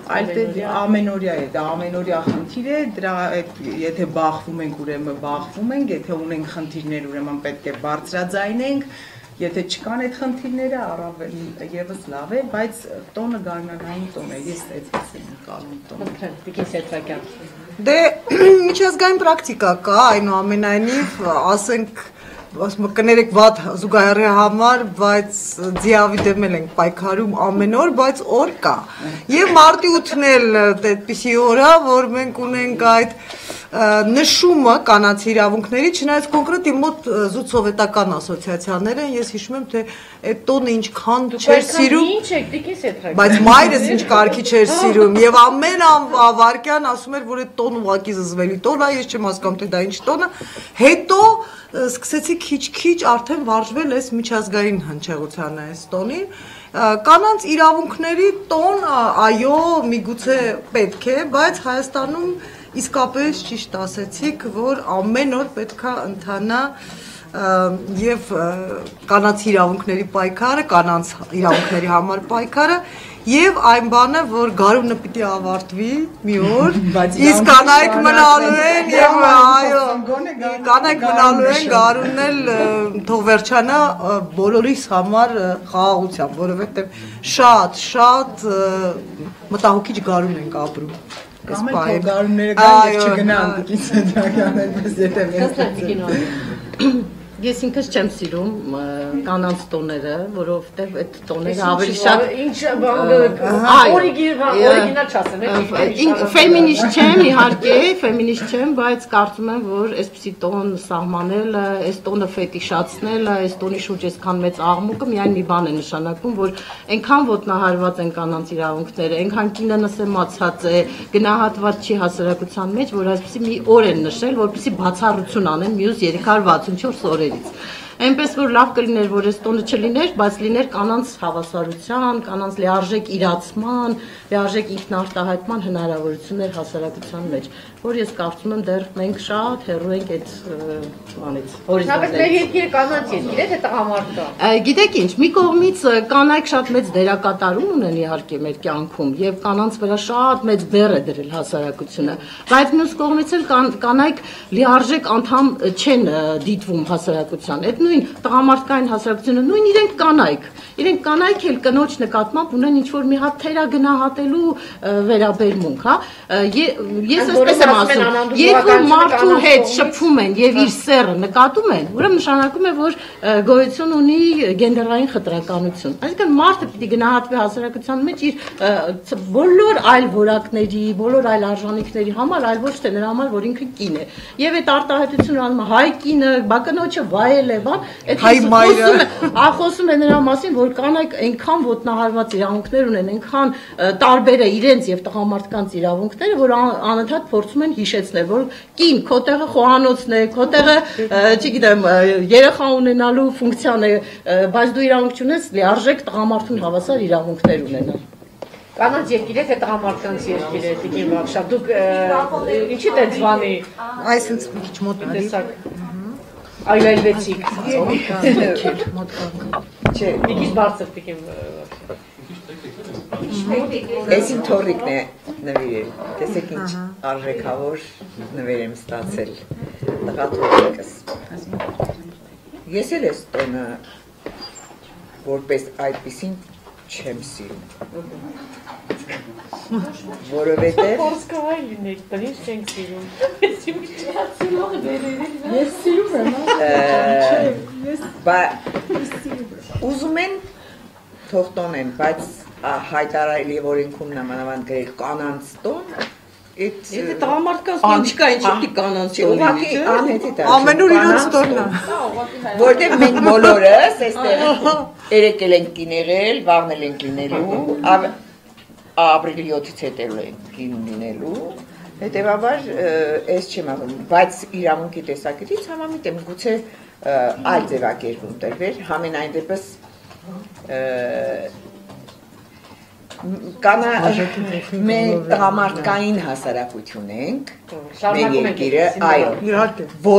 ամենօրյա է, դա ամենօրյա խնդիր է, դրա եթե բախվում ենք, ուրեմն բախվում ենք, եթե ունենք խնդիրներ, ուրեմն պետք է բարձրաձայնենք, եթե չկան այդ խնդիրները, առավել եւս լավ է, բայց տոնը գարնանային տոն է, ես այդպես եմ ընկալում տոնը։ Տիկին Սեթրակյան։ Դե միջազգային պրակտիկա կա, այնուամենայնիվ, ասենք կներեք վատ զուգահեռի համար, բայց ձիավի դեմ ենք պայքարում ամեն օր, բայց օր կա։ Եվ մարտի 8-ն էլ այդպիսի օր է, որ մենք ունենք այդ նշումը կանանց իրավունքների, չնայած կոնկրետ իմ մոտ զուտ սովետական ասոցիացիաներ են, ես հիշում եմ, թե այդ տոնը ինչքան չէր սիրում, բայց մայրս ինչ կարգի չէր սիրում, եւ ամեն վարկյան ասում էր, որ այդ տոնը ուղղակի զզվելի տոն է, ես չեմ հասկանում, թե դա ինչ տոն է, հետո սկսեցի քիչ-քիչ արդեն վարժվել այս միջազգային հնչեղության այս տոնին, կանանց իրավունքների տոն, այո, միգուցե պետք է, բայց Հայաստանում իսկապես ճիշտ ասեցիք, որ ամեն օր պետք է ընթանա եւ կանանց իրավունքների պայքարը, կանանց իրավունքների համար պայքարը եւ այն բանը, որ գարունը պիտի ավարտվի մի օր, իսկ կանայք մնալու են եւ այո, կանայք մնալու են գարունն էլ թող վերջանա բոլորիս համար խաղաղությամբ, որովհետեւ շատ մտահոգիչ գարուն ենք ապրում։ Կամ էլ գարունները կան եւ չգնան Տիկին Սեթրակյան այդպես եթե մենք Ես ինքս չեմ սիրում կանանց տոները, որովհետև այդ տոները ավելի շատ օրիգինալ չասեմ, ֆեմինիստ չեմ, իհարկե, ֆեմինիստ չեմ, բայց կարծում եմ, որ այսպիսի տոն սահմանելը, այս տոնը ֆետիշացնելը, այս տոնի շուրջ այսքան մեծ աղմուկը միայն մի բան է նշանակում, որ այնքան ոտնահարված են կանանց իրավունքները, այնքան կինը նսեմացած է, գնահատված չի հասարակության մեջ, որ այսպիսի մի օր են նշել, որպեսզի բացառություն անեն մյուս 364 օրեր Այնպես որ լավ կլիներ, որ այս տոնը չլիներ, բայց լիներ կանանց հավասարության, կանանց լիարժեք իրացման, լիարժեք ինքնարտահայտման հնարավորություններ հասարակության մեջ, որ ես կարծում եմ դեռ մենք շատ հեռու ենք այդ բանից։ Օրինակ մեր երկիրը կանանց երկիր է, թե տղամարդ կա։ Գիտեք ինչ, մի կողմից կանայք շատ մեծ դերակատարում ունեն իհարկե մեր կյանքում եւ կանանց վրա շատ մեծ բեռ է դրել հասարակությունը, բայց մյուս կողմից էլ կանայք լիարժեք անդամ չեն դիտվում հասարակության։ Այդ նույն տղամարդկային հասարակությունը, նույն իրենք կանայք էլ կնոջ նկատմամբ ունեն ինչ-որ մի հատ թերագնահատելու վերաբերմունք, հա։ Ես այսպես եմ ասում, երբ որ մարդու հետ շփվում են եւ իր սեռը նկատում են, ուրեմն նշանակում է, որ գոյություն ունի գենդերային խտրականություն։ Այսինքն մարդը պիտի գնահատվի հասարակության մեջ իր բոլոր այլ որակների, բոլոր այլ արժանինքների համար, այլ ոչ թե նրա համար, որ ինքը կին է։ Եվ այդ արտահայտությունը անում հայ կինը, բակնոջը վայել է, բան, այդ խոսում է նրա մասին, որ կանայք այնքան ոտնահարված իրավունքներ ունեն, այնքան տարբեր է իրենց եւ տղամարդկանց իրավունքները, որ անընդհատ փորձում են հիշեցնել, որ կին, քո տեղը խոհանոցն է, քո տեղը, չգիտեմ, երեխա ունենալու ֆունկցիան է, բայց դու իրավունք չունես լիարժեք տղամարդուն հավասար իրավունքներ ունենալ։ Կանանց երկիր է, թե տղամարդկանց երկիր է, Տիկին Վաղշա, դուք ինչի տենց բանի։ Այսինքն մի քիչ մոտ տեսակ այլայլվեցիք։ Չէ, մի քիչ բարձր Տիկին Վաղշա։ Էսին թորիկն է նվիրել, տեսեք ինչ արժեքավոր նվեր եմ ստացել տղա թորիկս։ Ես էլ ես տոնը որպես այդպիսին չեմ սիրում, որովհետև Փորձ կայ լինեք, բնից չենք սիրում։ Ես սիրում եմ, ուզում են թող տոնեն, բայց հայտարարելի որ ինքում նամանավանդ գրել կանանց տոն, Եթե տղամարդկանց տոն չկա, ինչ պիտի կանանց տոն ուղղակի անհետիտ է։ Ամենուր իրենց տոնն է։ Որտեղ մենք բոլորս այստեղ երեկել ենք կին եղել, վաղն ենք լինելու, ապրիլի 7-ից հետո ենք կին լինելու, հետևաբար այս չեմ ասում, բայց իրավունքի տեսակետից համամիտ եմ, գուցե այլ ձևակերպում տրվեր, համենայն դեպս մենք տղամարդկային հասարակություն ենք, մեր երկիրը, այո,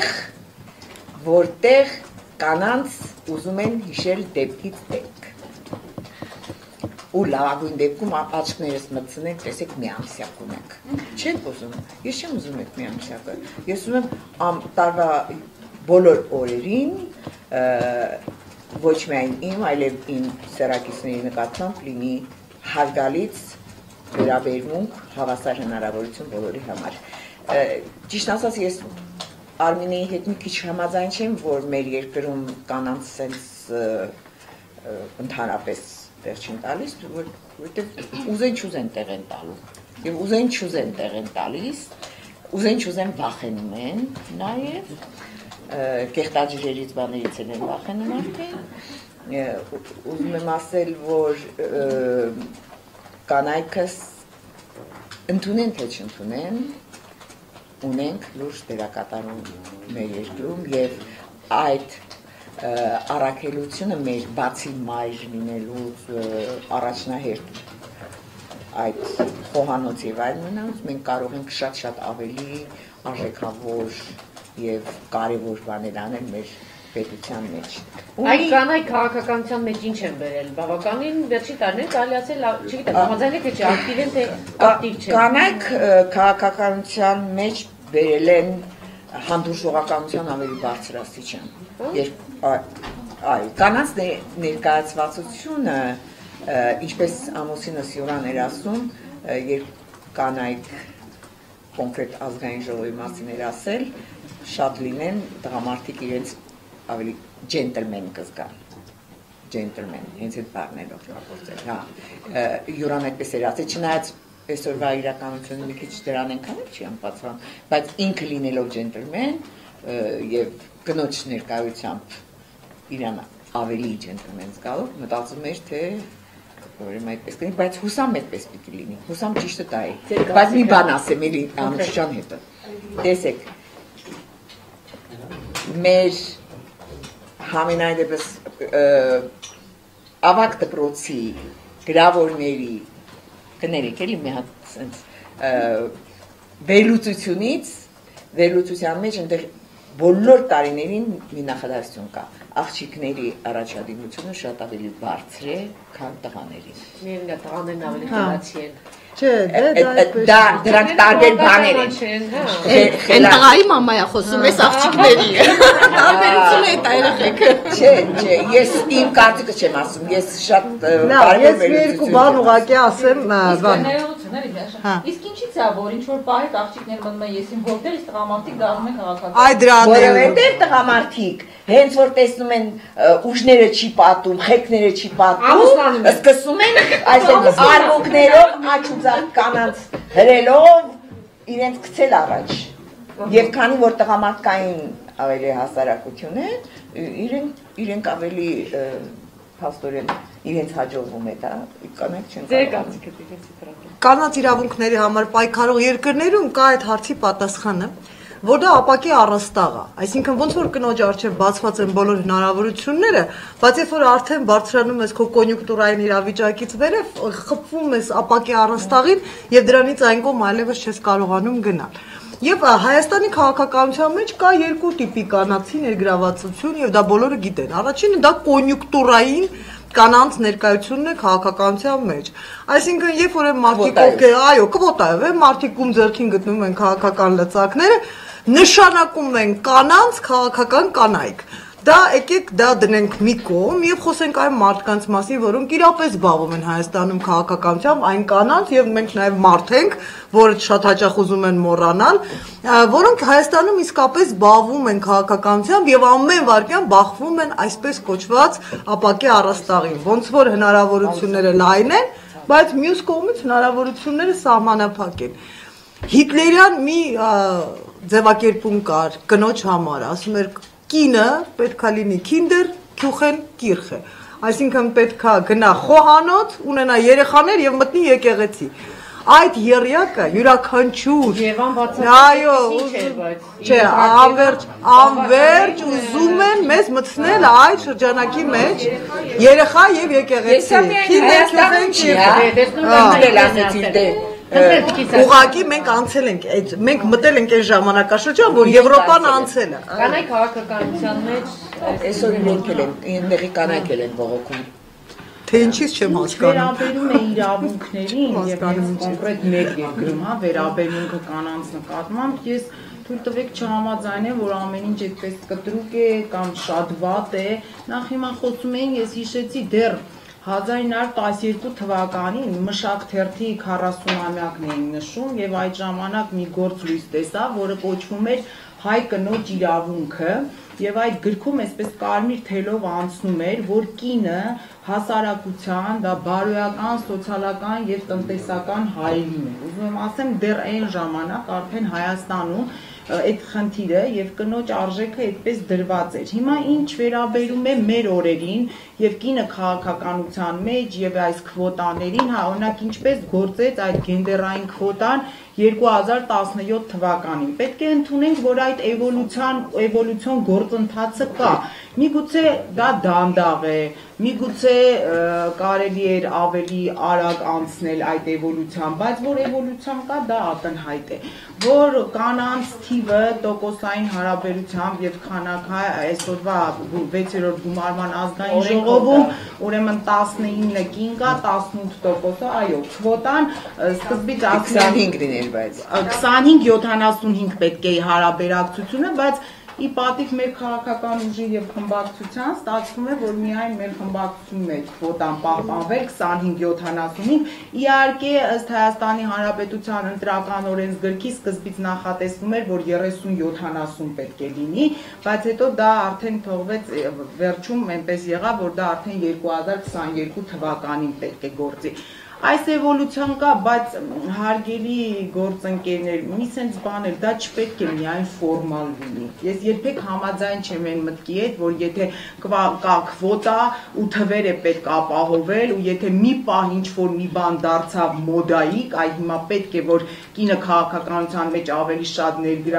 որտեղ կանանց ուզում են հիշել դեպքից դեպք։ Ու լավագույն դեպքում աչքներս մտցնենք, տեսեք մի ամսյակ ունենք։ Չեք ուզում, ես չեմ ուզում եք մի ամսյակը, ես ուզում եմ տարվա բոլոր օրերին, ոչ միայն իմ, այլև իմ սեռակիցների նկատմամբ լինի հարգալից վերաբերմունք, հավասար հնարավորություն բոլորի համար։ Ճիշտ ասած, ես Արմինեի հետ մի քիչ համաձայն չեմ, որ մեր երկրում կանանց սենց ընդհանրապես տեղ չեն տալիս, որովհետև ուզեն չուզեն տեղ են տալու։ Եվ ուզեն չուզեն տեղ են տալիս, ուզեն չուզեն վախենում են նաև, կեղտաջրերից բաներից են վախենում արդեն։ Ուզում եմ ասել, որ կանայքս ընդունեն թե չընդունեն, ունենք լուրջ դերակատարում մեր երկրում և այդ առաքելությունը մեր բացի մայր լինելուց առաջնահերթ այդ խոհանոց և այլն ունենալուց մենք կարող ենք շատ ավելի արժեքավոր և կարևոր բաներ անել մեր պետության մեջ։ Այդ կանայք քաղաքականության մեջ ինչ են բերել, բավականին վերջի տարիներ կարելի ասել, չգիտեմ, համաձայնեք թե չէ, ակտիվ են, թե ակտիվ չեն։ Կանայք քաղաքականության մեջ բերել են հանդուրժողականության ավելի բարձր աստիճան։ Կանանց ներկայացվածությունը, ինչպես ամուսինս Յուրան էր ասում, երբ կանայք կոնկրետ ազգային ժողովի մասին էր ասել, շատ լինեն տղամարդիկ իրենց ավելի ջենտլմեն կզգան, ջենտլմեն, հենց այդ բառներով կապործել, հա, Յուրան այդպես էր ասել, չնայած այսօրվա իրականությունը մի քիչ դրան ենքան չի անպատասխան, բայց ինքը լինելով ջենտլմեն և կնոջ ներկայությամբ իրան ավելի ջենտլմեն զգալով, մտածում էր, թե որում այդպես կլինի, բայց հուսամ այդպես պիտի լինի, հուսամ ճիշտը դա է, բայց մի բան ասեմ էլի Անուշյան հետը, տեսեք, մեր համենայն դեպս ավակ դպրոցի գրավորների կներեք էլի մի հատ վերլուծությունից վերլուծության մեջ ընդեղ բոլոր տարիներին մի նախադասություն կա աղջիկների առաջադիմությունը շատ ավելի բարձր է քան տղաների Միևնույն է տղաներն ավելի խելացի են Չէ, դա դրանք տարբեր բաներ են Այն տղայի մամայա խոսում ես աղջիկների տարբերությունը է դա երեխեքը Չէ, ես իմ կարծիքը չեմ ասում ես շատ Ես մի երկու բան ուղղակի ասեմ բան Իսկ ինչի՞ց է որ ինչ որ պահեք աղջիկներ մնում են եսին որտեղ իսկ տղամարդիկ դառնում են քաղաքացի Այ դրանից Որովհետև տղամարդիկ հենց որ տեսնում են ուժները չի պատում, խելքները չի պատում, սկսում են այսպես արմունկներով աչ ու ձախ կանանց հրելով իրենց գցել առաջ։ Եվ քանի որ տղամարդկային ավելի հասարակություն է, իրենք ավելի փաստորեն իրենց հաջողվում է դա, կանայք չեն կարող։ Կանանց իրավունքների համար պայքարող երկրներում կա այդ հարցի պատասխանը, որ դա ապակի առաստաղ է, այսինքն ոնց որ կնոջ առջև բացված են բոլոր հնարավորությունները, բայց երբ որ արդեն բարձրանում ես քո կոնյունկտուրային իրավիճակից վերև, խփվում ես ապակի առաստաղին եւ դրանից այն կողմ այլևս չես կարողանում գնալ։ Եվ Հայաստանի քաղաքականության մեջ կա երկու տիպի կանացի ներգրավվածություն եւ դա բոլորը գիտեն։ Առաջինը դա կոնյունկտուրային կանանց ներկայությունն է քաղաքականության մեջ։ Այսինքն երբ որ մարդիկ ովքեր, այո, կվոտայով է, մարդիկ ում ձեռքին գտնում են քաղաքական լծակները, նշանակում են կանանց քաղաքական կանայք։ Դա եկեք դա դնենք մի կողմ եւ խոսենք այն մարդկանց մասին, որոնք իրապես զբաղվում են Հայաստանում քաղաքականությամբ, այն կանանց եւ մենք նաեւ մարդ ենք, որը շատ հաճախ ուզում են մոռանալ, որոնք Հայաստանում իսկապես զբաղվում են քաղաքականությամբ եւ ամեն վարքյան բախվում են այսպես կոչված ապակի առաստաղին, ոնց որ հնարավորությունները լայն են, բայց մյուս կողմից հնարավորությունները սահմանափակ են։ Հիտլերյան մի ձևակերպում կար կնոջ համար, ասում էր Կինը պետքա լինի քինդեր, քյուխեն կիրխե։ Այսինքն պետքա գնա խոհանոց, ունենա երեխաներ եւ մտնի եկեղեցի։ Այդ եռյակը յուրաքանչյուր այո, չէ, անverջ ուզում են մեզ մտցնել այդ շրջանակի մեջ երեխա եւ եկեղեցի։ Քինդեր, քյուխեն կիրխե։ Ուղղակի մենք անցել ենք, մենք մտել ենք այս ժամանակաշրջան, որ Եվրոպան անցել է։ Կանայք քաղաքականության մեջ այսօր իրենք են, այնտեղի կանայք են բողոքում։ Թե ինչից չեմ հասկանում։ Վերաբերում է իրավունքներին եւ կոնկրետ մեր երկրում, հա, վերաբերմունքը կանանց նկատմամբ, ես թույլ տվեք չհամաձայնեմ, որ ամեն ինչ այդպես կտրուկ է կամ շատ վատ է։ Նախ հիմա խոսում էին, ես հիշեցի դեռ 1912 թվականին մշակ թերթի 40-ամյակն էին նշում եւ այդ ժամանակ մի գործ լույս տեսավ, որը կոչվում էր հայ կնոջ իրավունքը եւ այդ գրքում այսպես կարմիր թելով անցնում էր, որ կինը հասարակության, դա բարոյական, սոցիալական եւ տնտեսական հայելին է։ Ուզում եմ ասեմ, դեռ այն ժամանակ արդեն Հայաստանում այդ խնդիրը եւ կնոջ արժեքը այդպես դրված էր։ Հիմա ինչ վերաբերում է մեր օրերին եւ կինը քաղաքականության մեջ եւ այս քվոտաներին, հա, օրինակ ինչպես գործեց այդ գենդերային քվոտան 2017 թվականին։ Պետք է ընդունենք, որ այդ էվոլյուցիոն գործընթացը կա։ Միգուցե դա դանդաղ է, միգուցե կարելի էր ավելի արագ անցնել այդ էվոլյուցիան, բայց որ էվոլյուցիան կա, դա ակնհայտ է, որ կանանց թիվը տոկոսային հարաբերությամբ եւ քանակը այսօրվա 6-րդ գումարման ազգային ժողովում ուրեմն 19 կին կա, 18%-ը, այո, քվոտան սկզբից 25 լիներ, բայց 25-75 պետք է հարաբերակցությունը, բայց ի պատիվ մեր քաղաքական ուժի եւ խմբակցության ստացվում է, որ միայն մեր խմբակցությունի մեջ քվոտան պահպանվել 25-75, իհարկե ըստ Հայաստանի Հանրապետության ընտրական օրենսգրքի սկզբից նախատեսվում էր, որ 30-70 պետք է լինի, բայց հետո դա արդեն թողվեց վերջում այնպես եղավ, որ դա արդեն 2022 թվականին պետք է գործի։ Այս էվոլյուցիան կա, բայց հարգելի գործընկերներ, մի sense բան էլ դա չպետք է միայն ֆորմալ լինի։ Ես երբեք համաձայն չեմ այն մտքի հետ, որ եթե կա քվոտա ու թվեր է պետք ապահովել, ու եթե մի պահ ինչ-որ մի բան դարձավ մոդայիկ, այ հիմա պետք է որ կինը քաղաքականության մեջ ավելի շատ ներգրավի,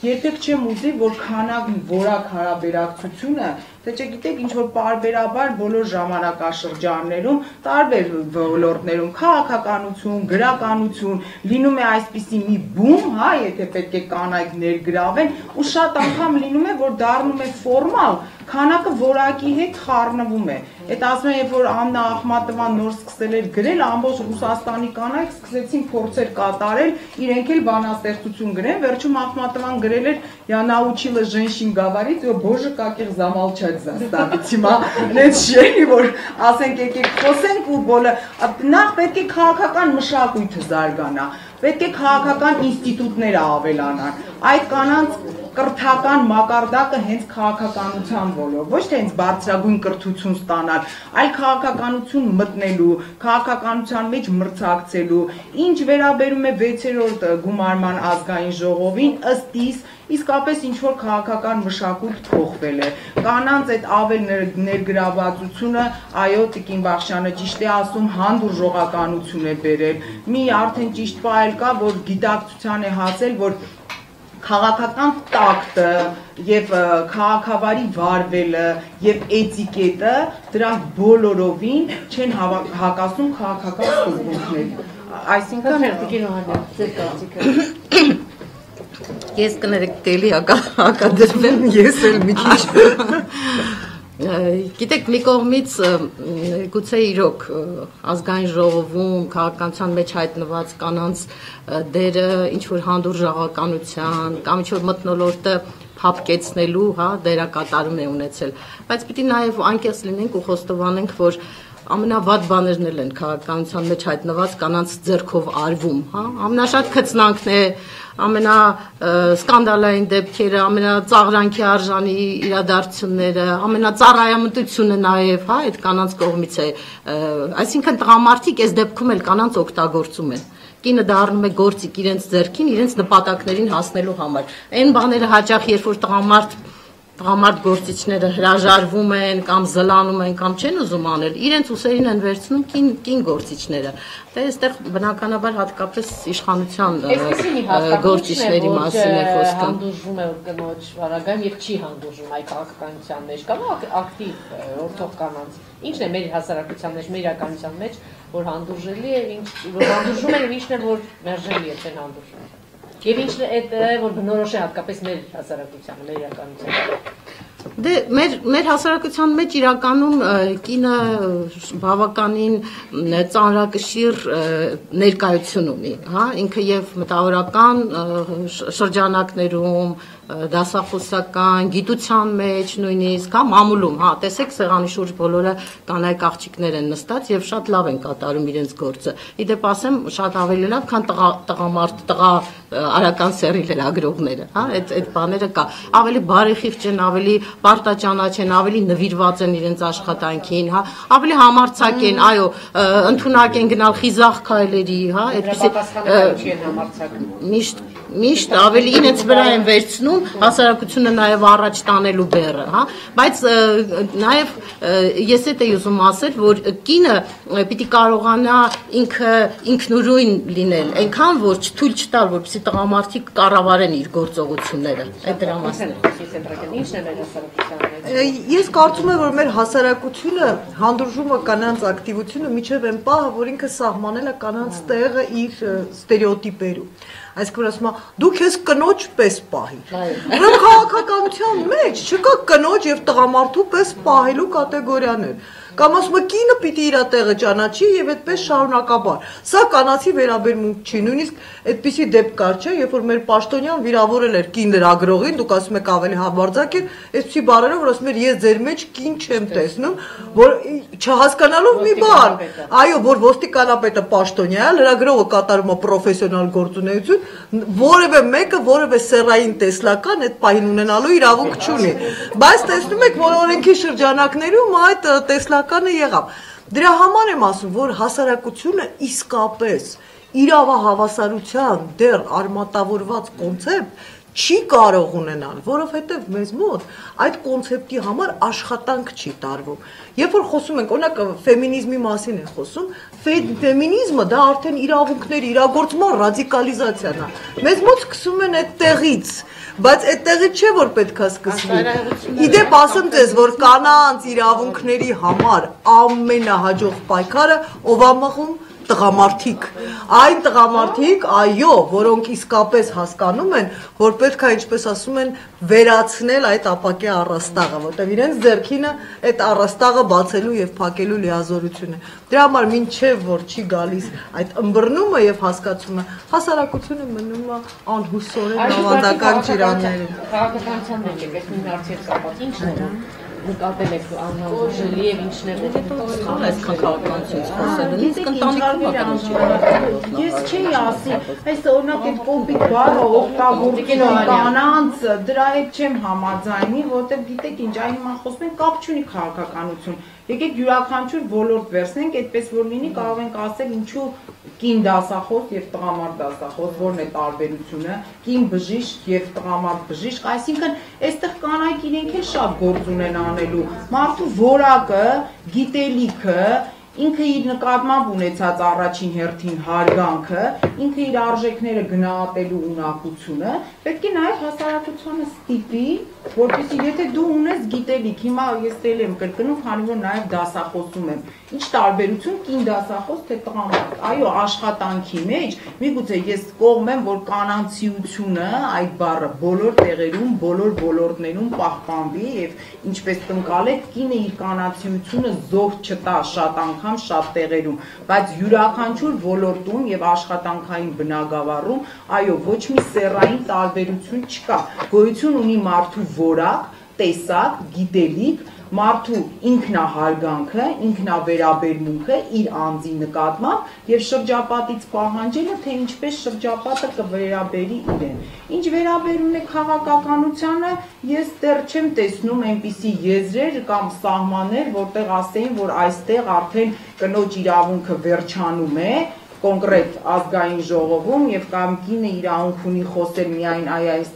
երբեք չեմ ուզի, որ քանակ-որակ հարաբերակցությունը, թե չգիտեք, ինչ որ պարբերաբար բոլոր ժամանակաշրջաններում, տարբեր ոլորտներում, քաղաքականություն, գրականություն, լինում է այսպիսի մի բում, հա, եթե պետք է կանայք ներգրավեն, ու շատ անգամ լինում է, որ դառնում է ֆորմալ, քանակը որակի հետ խառնվում է։ Այդ ասում եմ, երբ որ Աննա Ախմատովան նոր սկսել էր գրել, ամբողջ Ռուսաստանի կանայք սկսեցին փորձեր կատարել, իրենք էլ բանաստեղծություն գրեն, վերջում Ախմատովան գրել էր «Я научила женщин говорить, о боже, как их замолчать заставить», հիմա նենց չէ, որ ասենք եկեք խոսենք ու բոլը, նախ պետք է քաղաքական մշակույթը զարգանա, պետք է քաղաքական ինստիտուտները ավելանան, այդ կանանց կրթական մակարդակը հենց քաղաքականության ոլորտ, ոչ թե հենց բարձրագույն կրթություն ստանալ, այլ քաղաքականություն մտնելու, քաղաքականության մեջ մրցակցելու, ինչ վերաբերում է 6-րդ գումարման ազգային ժողովին, ըստ իս իսկապես ինչ որ քաղաքական մշակույթ փոխվել է։ Կանանց այդ ավել ներգրավվածությունը, այո, Տիկին Բախշյանը ճիշտ է ասում, հանդուրժողականություն է բերել։ Մի արդեն ճիշտ պահել կա, որ գիտակցության է հասել, որ քաղաքական տակտը եւ քաղաքավարի վարվելը եւ էտիկետը դրանք բոլորովին չեն հակասում քաղաքական սկզբունքներին։ Այսինքն ձեր կարծիքը։ Ես կներեք դելի հակադրվեմ, ես էլ մի քիչ։ Գիտեք, մի կողմից գուցե իրոք ազգային ժողովում քաղաքականության մեջ հայտնված կանանց դերը ինչ որ հանդուրժողականության կամ ինչ որ մթնոլորտը փափկեցնելու, հա, դերակատարում է ունեցել, բայց պիտի նաև անկեղծ լինենք ու խոստովանենք, որ ամենավատ բաներն էլ են քաղաքականության մեջ հայտնված կանանց ձեռքով արվում, հա, ամենաշատ քծնանքն է, ամենասկանդալային դեպքերը, ամենածաղրանքի արժանի իրադարձությունները, ամենածառայամտությունը նաև, հա, այդ կանանց կողմից է, այսինքն տղամարդիկ այս դեպքում էլ կանանց օգտագործում են։ Կինը դառնում է գործիք իրենց ձեռքին, իրենց նպատակներին հասնելու համար։ Այն բաները հաճախ, երբ որ տղամարդ գործիչները հրաժարվում են կամ զլանում են կամ չեն ուզում անել, իրենց ուսերին են վերցնում կին գործիչները։ Դե այստեղ բնականաբար հատկապես իշխանության գործիչների մասին է խոսքը։ Հանդուրժվում է կնոջ վարագայում եւ չի հանդուրժվում այ քաղաքականության մեջ կամ ակտիվ օրթող կանանց։ Ինչն է մեր հասարակության մեջ, մեր իրականության մեջ, որ հանդուրժելի է, որ հանդուրժում են, ինչն է որ մերժելի է չեն հանդուրժում։ Եվ ինչն է որ բնորոշ է հատկապես մեր հասարակությանը, մեր իրականությանը։ Դե մեր հասարակության մեջ իրականում կինը բավականին ծանրակշիռ ներկայություն ունի, հա, ինքը եւ մտավորական շրջանակներում, դասախոսական, գիտության մեջ նույնիսկ, հա, մամուլում, հա, տեսեք սեղանի շուրջ բոլորը կանայք աղջիկներ են նստած եւ շատ լավ են կատարում իրենց գործը։ Իդեպ ասեմ, շատ ավելի լավ, քան տղա արական սերի լրագրողները, հա, այդ բաները կա։ Ավելի բարեխիղճ են, ավելի պարտաճանաչ են, ավելի նվիրված են իրենց աշխատանքին, հա, ավելի համարձակ են, այո, ընդունակ են գնալ խիզախ քայլերի, հա, այդպես միշտ ավելի իրենց վրա են վերցնում հասարակությունը նաև առաջ տանելու բեռը, հա, բայց նաև ես էի ուզում ասել, որ կինը պիտի կարողանա ինքնուրույն լինել, այնքան որ թույլ չտալ, որպեսզի տղամարդիկ կառավարեն իր գործողությունները, այդ դրա մասն է։ Ես կարծում եմ, որ մեր հասարակությունը հանդուրժում է կանանց ակտիվությունը միջև այն պահը, որ ինքը սահմանել է կանանց տեղը իր ստերեոտիպերում։ Այսինքն ասում է, դու քեզ կնոջ պես պահիր։ Ուրեմն քաղաքականության մեջ չկա կնոջ եւ տղամարդու պես պահելու կատեգորիաներ։ Կամ ասում է կինը պիտի իր տեղը ճանաչի եւ այդպես շարունակաբար։ Սա կանացի վերաբերմունք չի, նույնիսկ այդպիսի դեպք կար, չէ, երբ որ մեր պաշտոնյան վիրավորել էր կին լրագրողին, դուք ասում եք ավելի համարձակ եք, այսպիսի բառերով, որ ասում էր ես ձեր մեջ կին չեմ տեսնում, որ չհասկանալով մի բան։ Այո, որ ոստիկանապետը պաշտոնյա է, լրագրողը կատարում է պրոֆեսիոնալ գործունեություն, որևէ մեկը որևէ սեռային տեսլական այդ պահին ունենալու իրավունք չունի։ Բայց տեսնում եք, որ օրենքի շրջանակներում այդ տեսլականը եղավ։ Դրա համար եմ ասում, որ հասարակությունը իսկապես իրավահավասարության դեռ արմատավորված կոնցեպտ չի կարող ունենալ, որովհետև մեզ մոտ այդ կոնցեպտի համար աշխատանք չի տարվում։ Երբ որ խոսում ենք, օրինակ ֆեմինիզմի մասին են խոսում, ֆեմինիզմը դա արդեն իրավունքների իրագործման ռադիկալիզացիան է։ Մեզ մոտ սկսում են այդտեղից, բայց այդտեղից չէ որ պետքա սկսվի։ Իդեպ ասեմ ձեզ, որ կանանց իրավունքների համար ամենահաջող պայքարը ով է մղում տղամարդիկ, այն տղամարդիկ, այո, որոնք իսկապես հասկանում են, որ պետք է, ինչպես ասում են, վերացնել այդ ապակի առաստաղը, որտեղ իրենց ձեռքինը այդ առաստաղը բացելու եւ փակելու լիազորություն է։ Դրա համար մինչեւ որ չի գալիս այդ ըմբռնումը եւ հասկացումը, հասարակությունը մնում է անհուսորեն ավանդական ճիրաններում։ Քաղաքականության մեջ եք, այս նույն արդյոք կապած ինչն է նկատել եք անհավժելի եւ ինչն է Ո՞վ այսքան քաղաքականությունից խոսելը։ Իսկ ընտանիքում պատահություն։ Ես չի ասի, այս օրինակ այդ կոպիտ բառը օգտագործում կանանց, դրա հետ չեմ համաձայնի, որովհետեւ գիտեք ինչ, այն հիմա խոսում են կապ չունի քաղաքականություն։ Եկեք յուրաքանչյուր ոլորտ վերցնենք, այդպես որ լինի, կարող ենք ասել ինչու կին դասախոս եւ տղամարդ դասախոս, որն է տարբերությունը, կին բժիշկ եւ տղամարդ բժիշկ, այսինքն այստեղ կանայք իրենք էլ շատ գործ ունեն անելու։ Մարդու որակը, գիտելիքը, ինքը իր նկատմամբ ունեցած առաջին հերթին հարգանքը, ինքը իր արժեքները գնահատելու ունակությունը, պետք է նաև հասարակությանը ստիպի, որպեսզի եթե դու ունես գիտելիք, հիմա ես տել եմ կրկնում, քանի որ նաև դասախոսում եմ, ինչ տարբերություն կին դասախոս թե տղամարդ, այո, աշխատանքի մեջ, միգուցե ես կողմ եմ, որ կանանցիությունը, այդ բառը բոլոր տեղերում, բոլոր ոլորտներում պահպանվի եւ ինչպես տնկալեք, կինը իր կանանցիությունը զոհ չտա շատ անգամ շատ տեղերում, բայց յուրաքանչյուր ոլորտում եւ աշխատանքային բնագավառում, այո, ոչ մի սեռային տարբերություն չկա։ Գոյություն ունի մարդու որակ, տեսակ, գիտելիք, մարդու ինքնահարգանքը, ինքնավերաբերմունքը իր անձի նկատմամբ եւ շրջապատից պահանջելը, թե ինչպես շրջապատը կվերաբերի իրեն։ Ինչ վերաբերում է քաղաքականությանը, ես դեռ չեմ տեսնում այնպիսի եզրեր կամ սահմաններ, որտեղ ասեին, որ այստեղ արդեն կնոջ իրավունքը վերջանում է, կոնկրետ ազգային ժողովում եւ կամ կինը իրավունք ունի խոսել միայն այս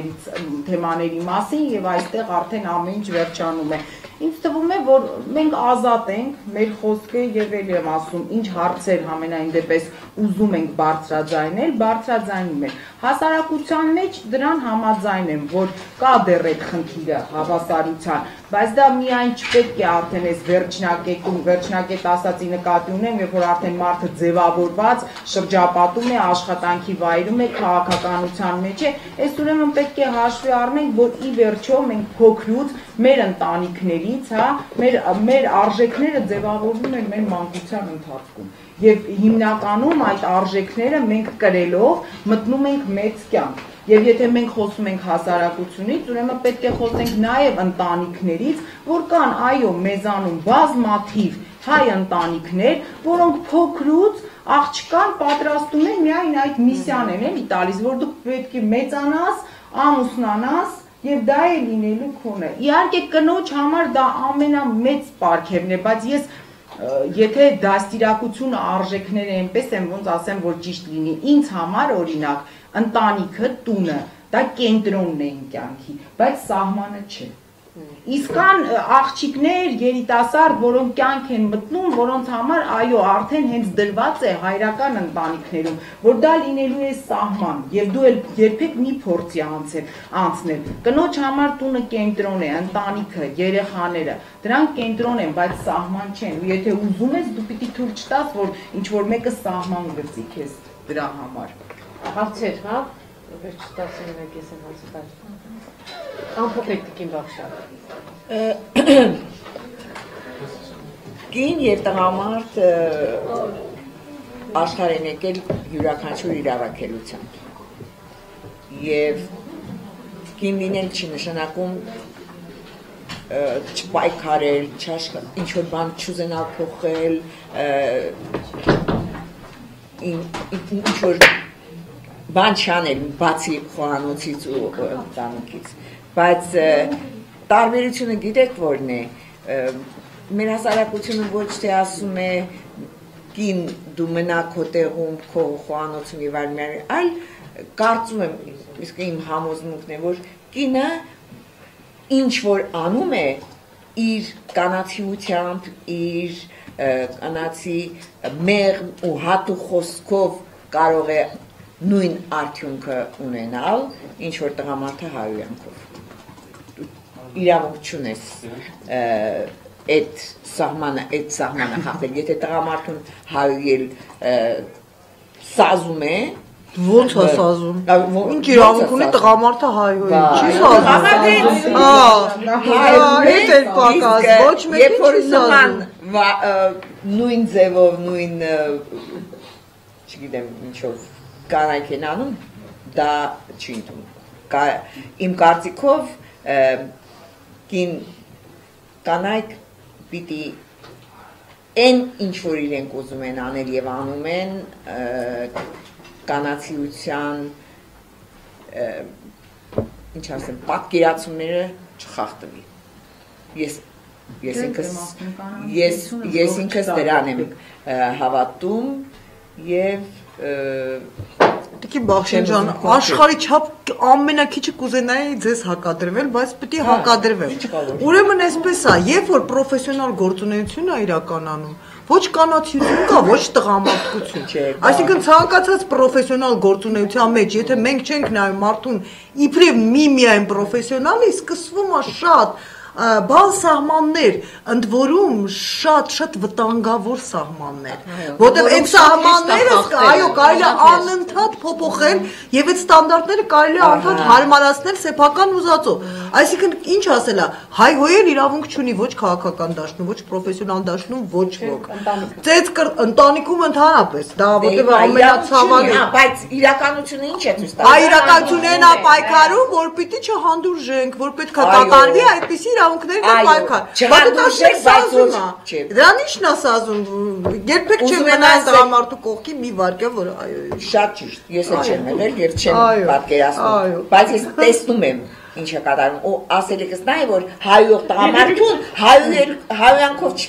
թեմաների մասին եւ այստեղ արդեն ամեն ինչ վերջանում է։ Ինձ թվում է, որ մենք ազատ ենք, մեր խոսքը եւ ելի եմ ասում, ինչ հարցեր համենայն դեպս ուզում ենք բարձրաձայնել, բարձրաձայնում ենք։ Հասարակության մեջ դրան համաձայն եմ, որ կա դեռ այդ խնդիրը հավասարության, բայց դա միայն չպետք է արդեն այս վերջնակետ ասացի նկատի ունեմ, երբ որ արդեն մարդը ձևավորված շրջապատում է, աշխատանքի վայրում է, քաղաքականության մեջ է, այս ուրեմն պետք է հաշվի առնենք, որ ի վերջո մենք փոքրուց մեր ընտանիքներից, մեր արժեքները ձևավորվում են մեր մանկության ընթացքում։ Եվ հիմնականում այդ արժեքները մենք կրելով մտնում ենք մեծ կյանք։ Եվ եթե մենք խոսում ենք հասարակությունից, ուրեմն պետք է խոսենք նաև ընտանիքներից, որ կան, այո, մեզանում բազմաթիվ հայ ընտանիքներ, որոնք փոքրուց աղջկան պատրաստում են միայն այդ միսիան են էլի տալիս, որ դու պետք է մեծանաս, ամուսնանաս, եւ դա է լինելու քոնը։ Իհարկե կնոջ համար դա ամենամեծ պարգևն է, բայց ես եթե դաստիարակությունը արժեքները այնպես են, ոնց ասեմ, որ ճիշտ լինի, ինձ համար օրինակ ընտանիքը, տունը, դա կենտրոնն է իմ կյանքի, բայց սահմանը չէ։ Իսկ կան աղջիկներ, երիտասարդ, որոնք կյանք են մտնում, որոնց համար այո, արդեն հենց դրված է հայրական ընտանիքներում, որ դա լինելու է սահման, եւ դու էլ երբեք մի փորձի անցնել։ Կնոջ համար տունը կենտրոն է, ընտանիքը, երեխաները, դրանք կենտրոն են, բայց սահման չեն։ Ու եթե ուզում ես, դու պիտի թույլ չտաս, որ ինչ որ մեկը սահման գծի քեզ դրա համար։ Հարցեր, հա? Վերջ 11 ես եմ հարցը տալ։ Ամփոփեք Տիկին Բաղշար։ Կին եւ տղամարդ աշխարհ են եկել յուրաքանչյուր իրավակելությամբ։ Եվ կին լինել չի նշանակում չպայքարել, ինչ որ բան չուզենալ փոխել, ինչ որ բան չանել բացի խոհանոցից ու ընտանիքից, բայց տարբերությունը գիտեք որն է, մեր հասարակությունը ոչ թե ասում է կին դու մնա քո տեղում, քո խոհանոցում եւ այլ, այլ կարծում եմ, իսկ իմ համոզմունքն է, որ կինը ինչ որ անում է իր կանացիությամբ, իր կանացի մեղմ ու հատուկ խոսքով կարող է նույն արդյունքը ունենալ, ինչ որ տղամարդը հայոյանքով։ Իրավունք չունես այդ սահմանը խախտել, եթե տղամարդուն հայոյել սազում է, ո՞նց է սազում։ Ինչ իրավունք ունի տղամարդը հայոյել, չի սազում։ Այդ էլ պակաս, ոչ մեկին չի սազում։ Նույն ձևով, նույն, չգիտեմ ինչով, կանայք են անում, դա չի ընդունում։ Իմ կարծիքով կին կանայք պիտի այն ինչ որ իրենք ուզում են անել եւ անում են կանացիության ինչ ասեմ պատկերացումները չխախտվի։ Ես ինքս դրան եմ հավատում եւ Տիկին Բախշեն ջան, աշխարհի չափ ամենակիչը կուզենայի ձեզ հակադրվել, բայց պիտի հակադրվեմ։ Ուրեմն այսպես է, երբ որ պրոֆեսիոնալ գործունեություն է իրականանում, ոչ կանացիություն կա, ոչ տղամարդկություն։ Այսինքն ցանկացած պրոֆեսիոնալ գործունեության մեջ, եթե մենք չենք նայում մարդուն իբրև միայն պրոֆեսիոնալի, սկսվում է շատ բան սահմաններ, ընդ որում շատ վտանգավոր սահմաններ, որտեղ այդ սահմանները այո կարելի է անընդհատ փոփոխել եւ այդ ստանդարտները կարելի է անընդհատ հարմարացնել սեփական ուզածով։ Այսինքն ինչ ասելա, հայհոյել իրավունք չունի ոչ քաղաքական դաշտում, ոչ պրոֆեսիոնալ դաշտում, ոչ ոք։ Ծեծ ընտանիքում ընդհանրապես, դա որտեղ ամենացավալի, բայց իրականությունը ինչ է ցույց տալիս։ Այ իրականությունն է պայքարում, որ պիտի չհանդուրժենք, որ պետք է կատարվի այդպիսի իրավունքների պայքար։ Դրան ի՞նչն է սազում։ Երբեք չեմ մնալ տղամարդու կողքի մի վարքյա, որ այո։ Շատ ճիշտ, ես էլ չեմ եղել եւ չեմ պատկերացնում, բայց ես տեսնում եմ ինչ է կատարվում, ու ասելիքս նա է, որ հայոյող տղամարդուն հայոյանքով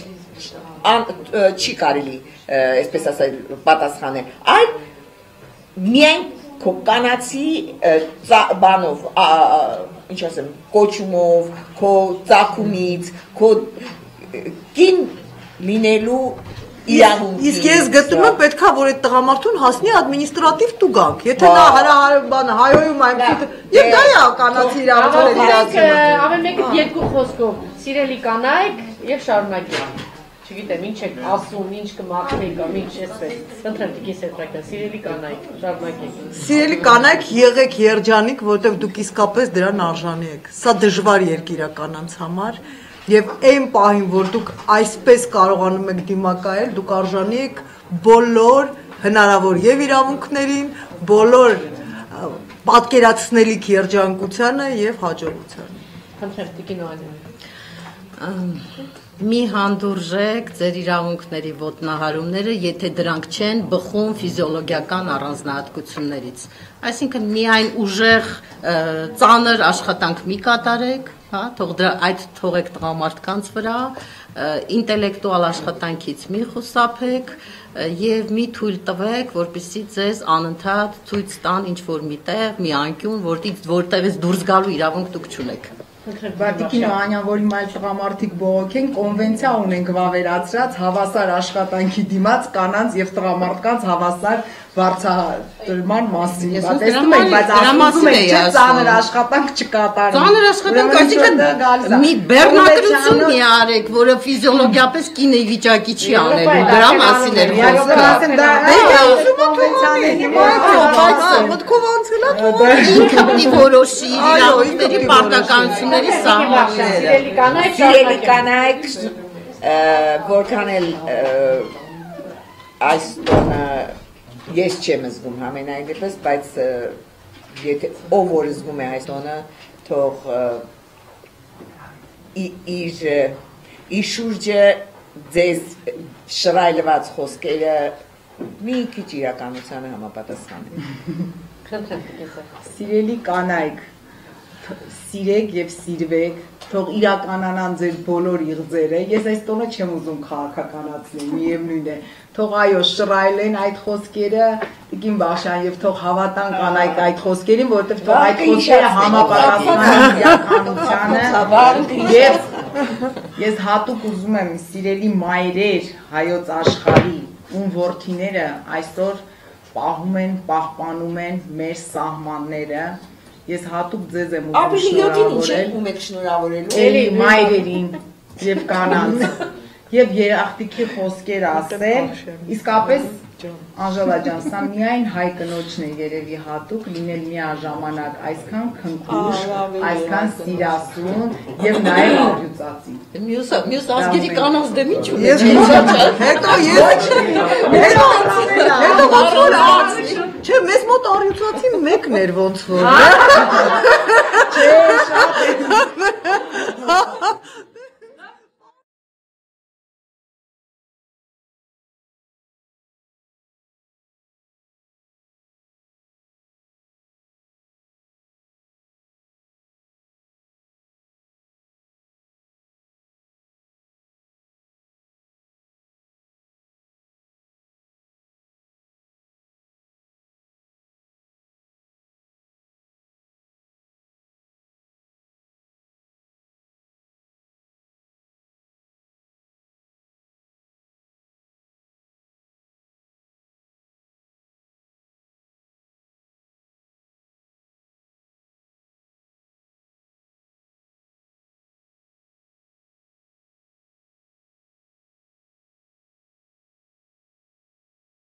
չի կարելի, այսպես ասել, պատասխանել, այլ միայն քո կանացի բանով, ինչ ասեմ, կոչումով, քո ծագումից, քո կին լինելու իրավունք։ Իսկ ես գտնում եմ պետքա որ այդ տղամարդուն հասնի ադմինիստրատիվ տուգանք։ Եթե նա հայոյում այն եւ դա է կանացի իրավունքների իրացումը։ Ամեն մեկը երկու խոսքով սիրելի կանայք եւ շարունակենք։ Չգիտեմ ինչ եք ասում, ինչ կմաքրեք կամ ինչ էսպես։ Խնդրեմ Տիկին Սեդրակյան, սիրելի կանայք, շարունակենք։ Սիրելի կանայք, եղեք երջանիկ, որովհետեւ դուք իսկապես դրան արժանի եք։ Սա դժվար երկիր է կանանց համար։ Եվ այն պահին, որ դուք այսպես կարողանում եք դիմակայել, դուք արժանի եք բոլոր հնարավոր եւ իրավունքներին, բոլոր պատկերացնելիք երջանկությանը եւ հաջողությանը։ Խնդրեմ Տիկին Օհանյան։ Մի հանդուրժեք ձեր իրավունքների ոտնահարումները, եթե դրանք չեն բխում ֆիզիոլոգիական առանձնահատկություններից։ Այսինքն միայն ուժեղ ծանր աշխատանք մի կատարեք, հա, այդ թողեք տղամարդկանց վրա, ինտելեկտուալ աշխատանքից մի խուսափեք եւ մի թույլ տվեք, որպեսզի ձեզ անընդհատ ցույց տան ինչ-որ միտեղ, մի անկյուն, որտեղից դուրս գալու իրավունք դուք չունեք։ Տիկին Օհանյան, որ հիմա տղամարդիկ բողոքեն, կոնվենցիա ունենք վավերացրած հավասար աշխատանքի դիմաց կանանց եւ տղամարդկանց հավասար վարձատրման մասին։ Տեսնում եք, բայց ասում եք, չէ, ծանր աշխատանք չկատարում։ Ծանր աշխատանք, այսինքն մի բեռնակրություն մի արեք, որը ֆիզիոլոգիապես կինը վիճակի չի անելու, դրա մասին էր խոսքը։ Մտքով անցել է ինքը պիտի որոշի իրավունքների պարտականությունների սահմանները։ Սիրելի կանայք, որքան էլ այս տոնը ես չեմ զգում համենայն դեպս, բայց եթե ով որ զգում է այս տոնը, թող իր շուրջը ձեզ շռայլված խոսքերը մի քիչ իրականությանը համապատասխանեն։ Սիրելի կանայք, սիրեք եւ սիրվեք, թող իրականանան ձեր բոլոր իղձերը։ Ես այս տոնը չեմ ուզում քաղաքականացնել, միևնույն է։ Թող այո շռայլեն այդ խոսքերը, Տիկին Բաշյան եւ թող հավատան կանայք այդ խոսքերին, որովհետեւ թող այդ խոսքերը համապատասխանեն իրականությանը եւ ես հատուկ ուզում եմ սիրելի մայրեր հայոց աշխարհի, ում որդիները այսօր պահում են, պահպանում են մեր սահմանները, ես հատուկ ձեզ եմ ուզում շնորհավորել, էլի մայրերին եւ կանանց եւ երախտիկի խոսքեր ասել, իսկապես Անժելա ջան, սա միայն հայ կնոջն է երևի հատուկ լինել միաժամանակ այսքան քնքուշ, այսքան սիրասուն եւ նաեւ ապյուծածի։ Մյուս ազգերի կանանց դեմ ինչ ունի։ Հետո ոնց որ չէ, մեզ մոտ ապյուծածի մեկն էր ոնց որ։ Չէ, շատ է։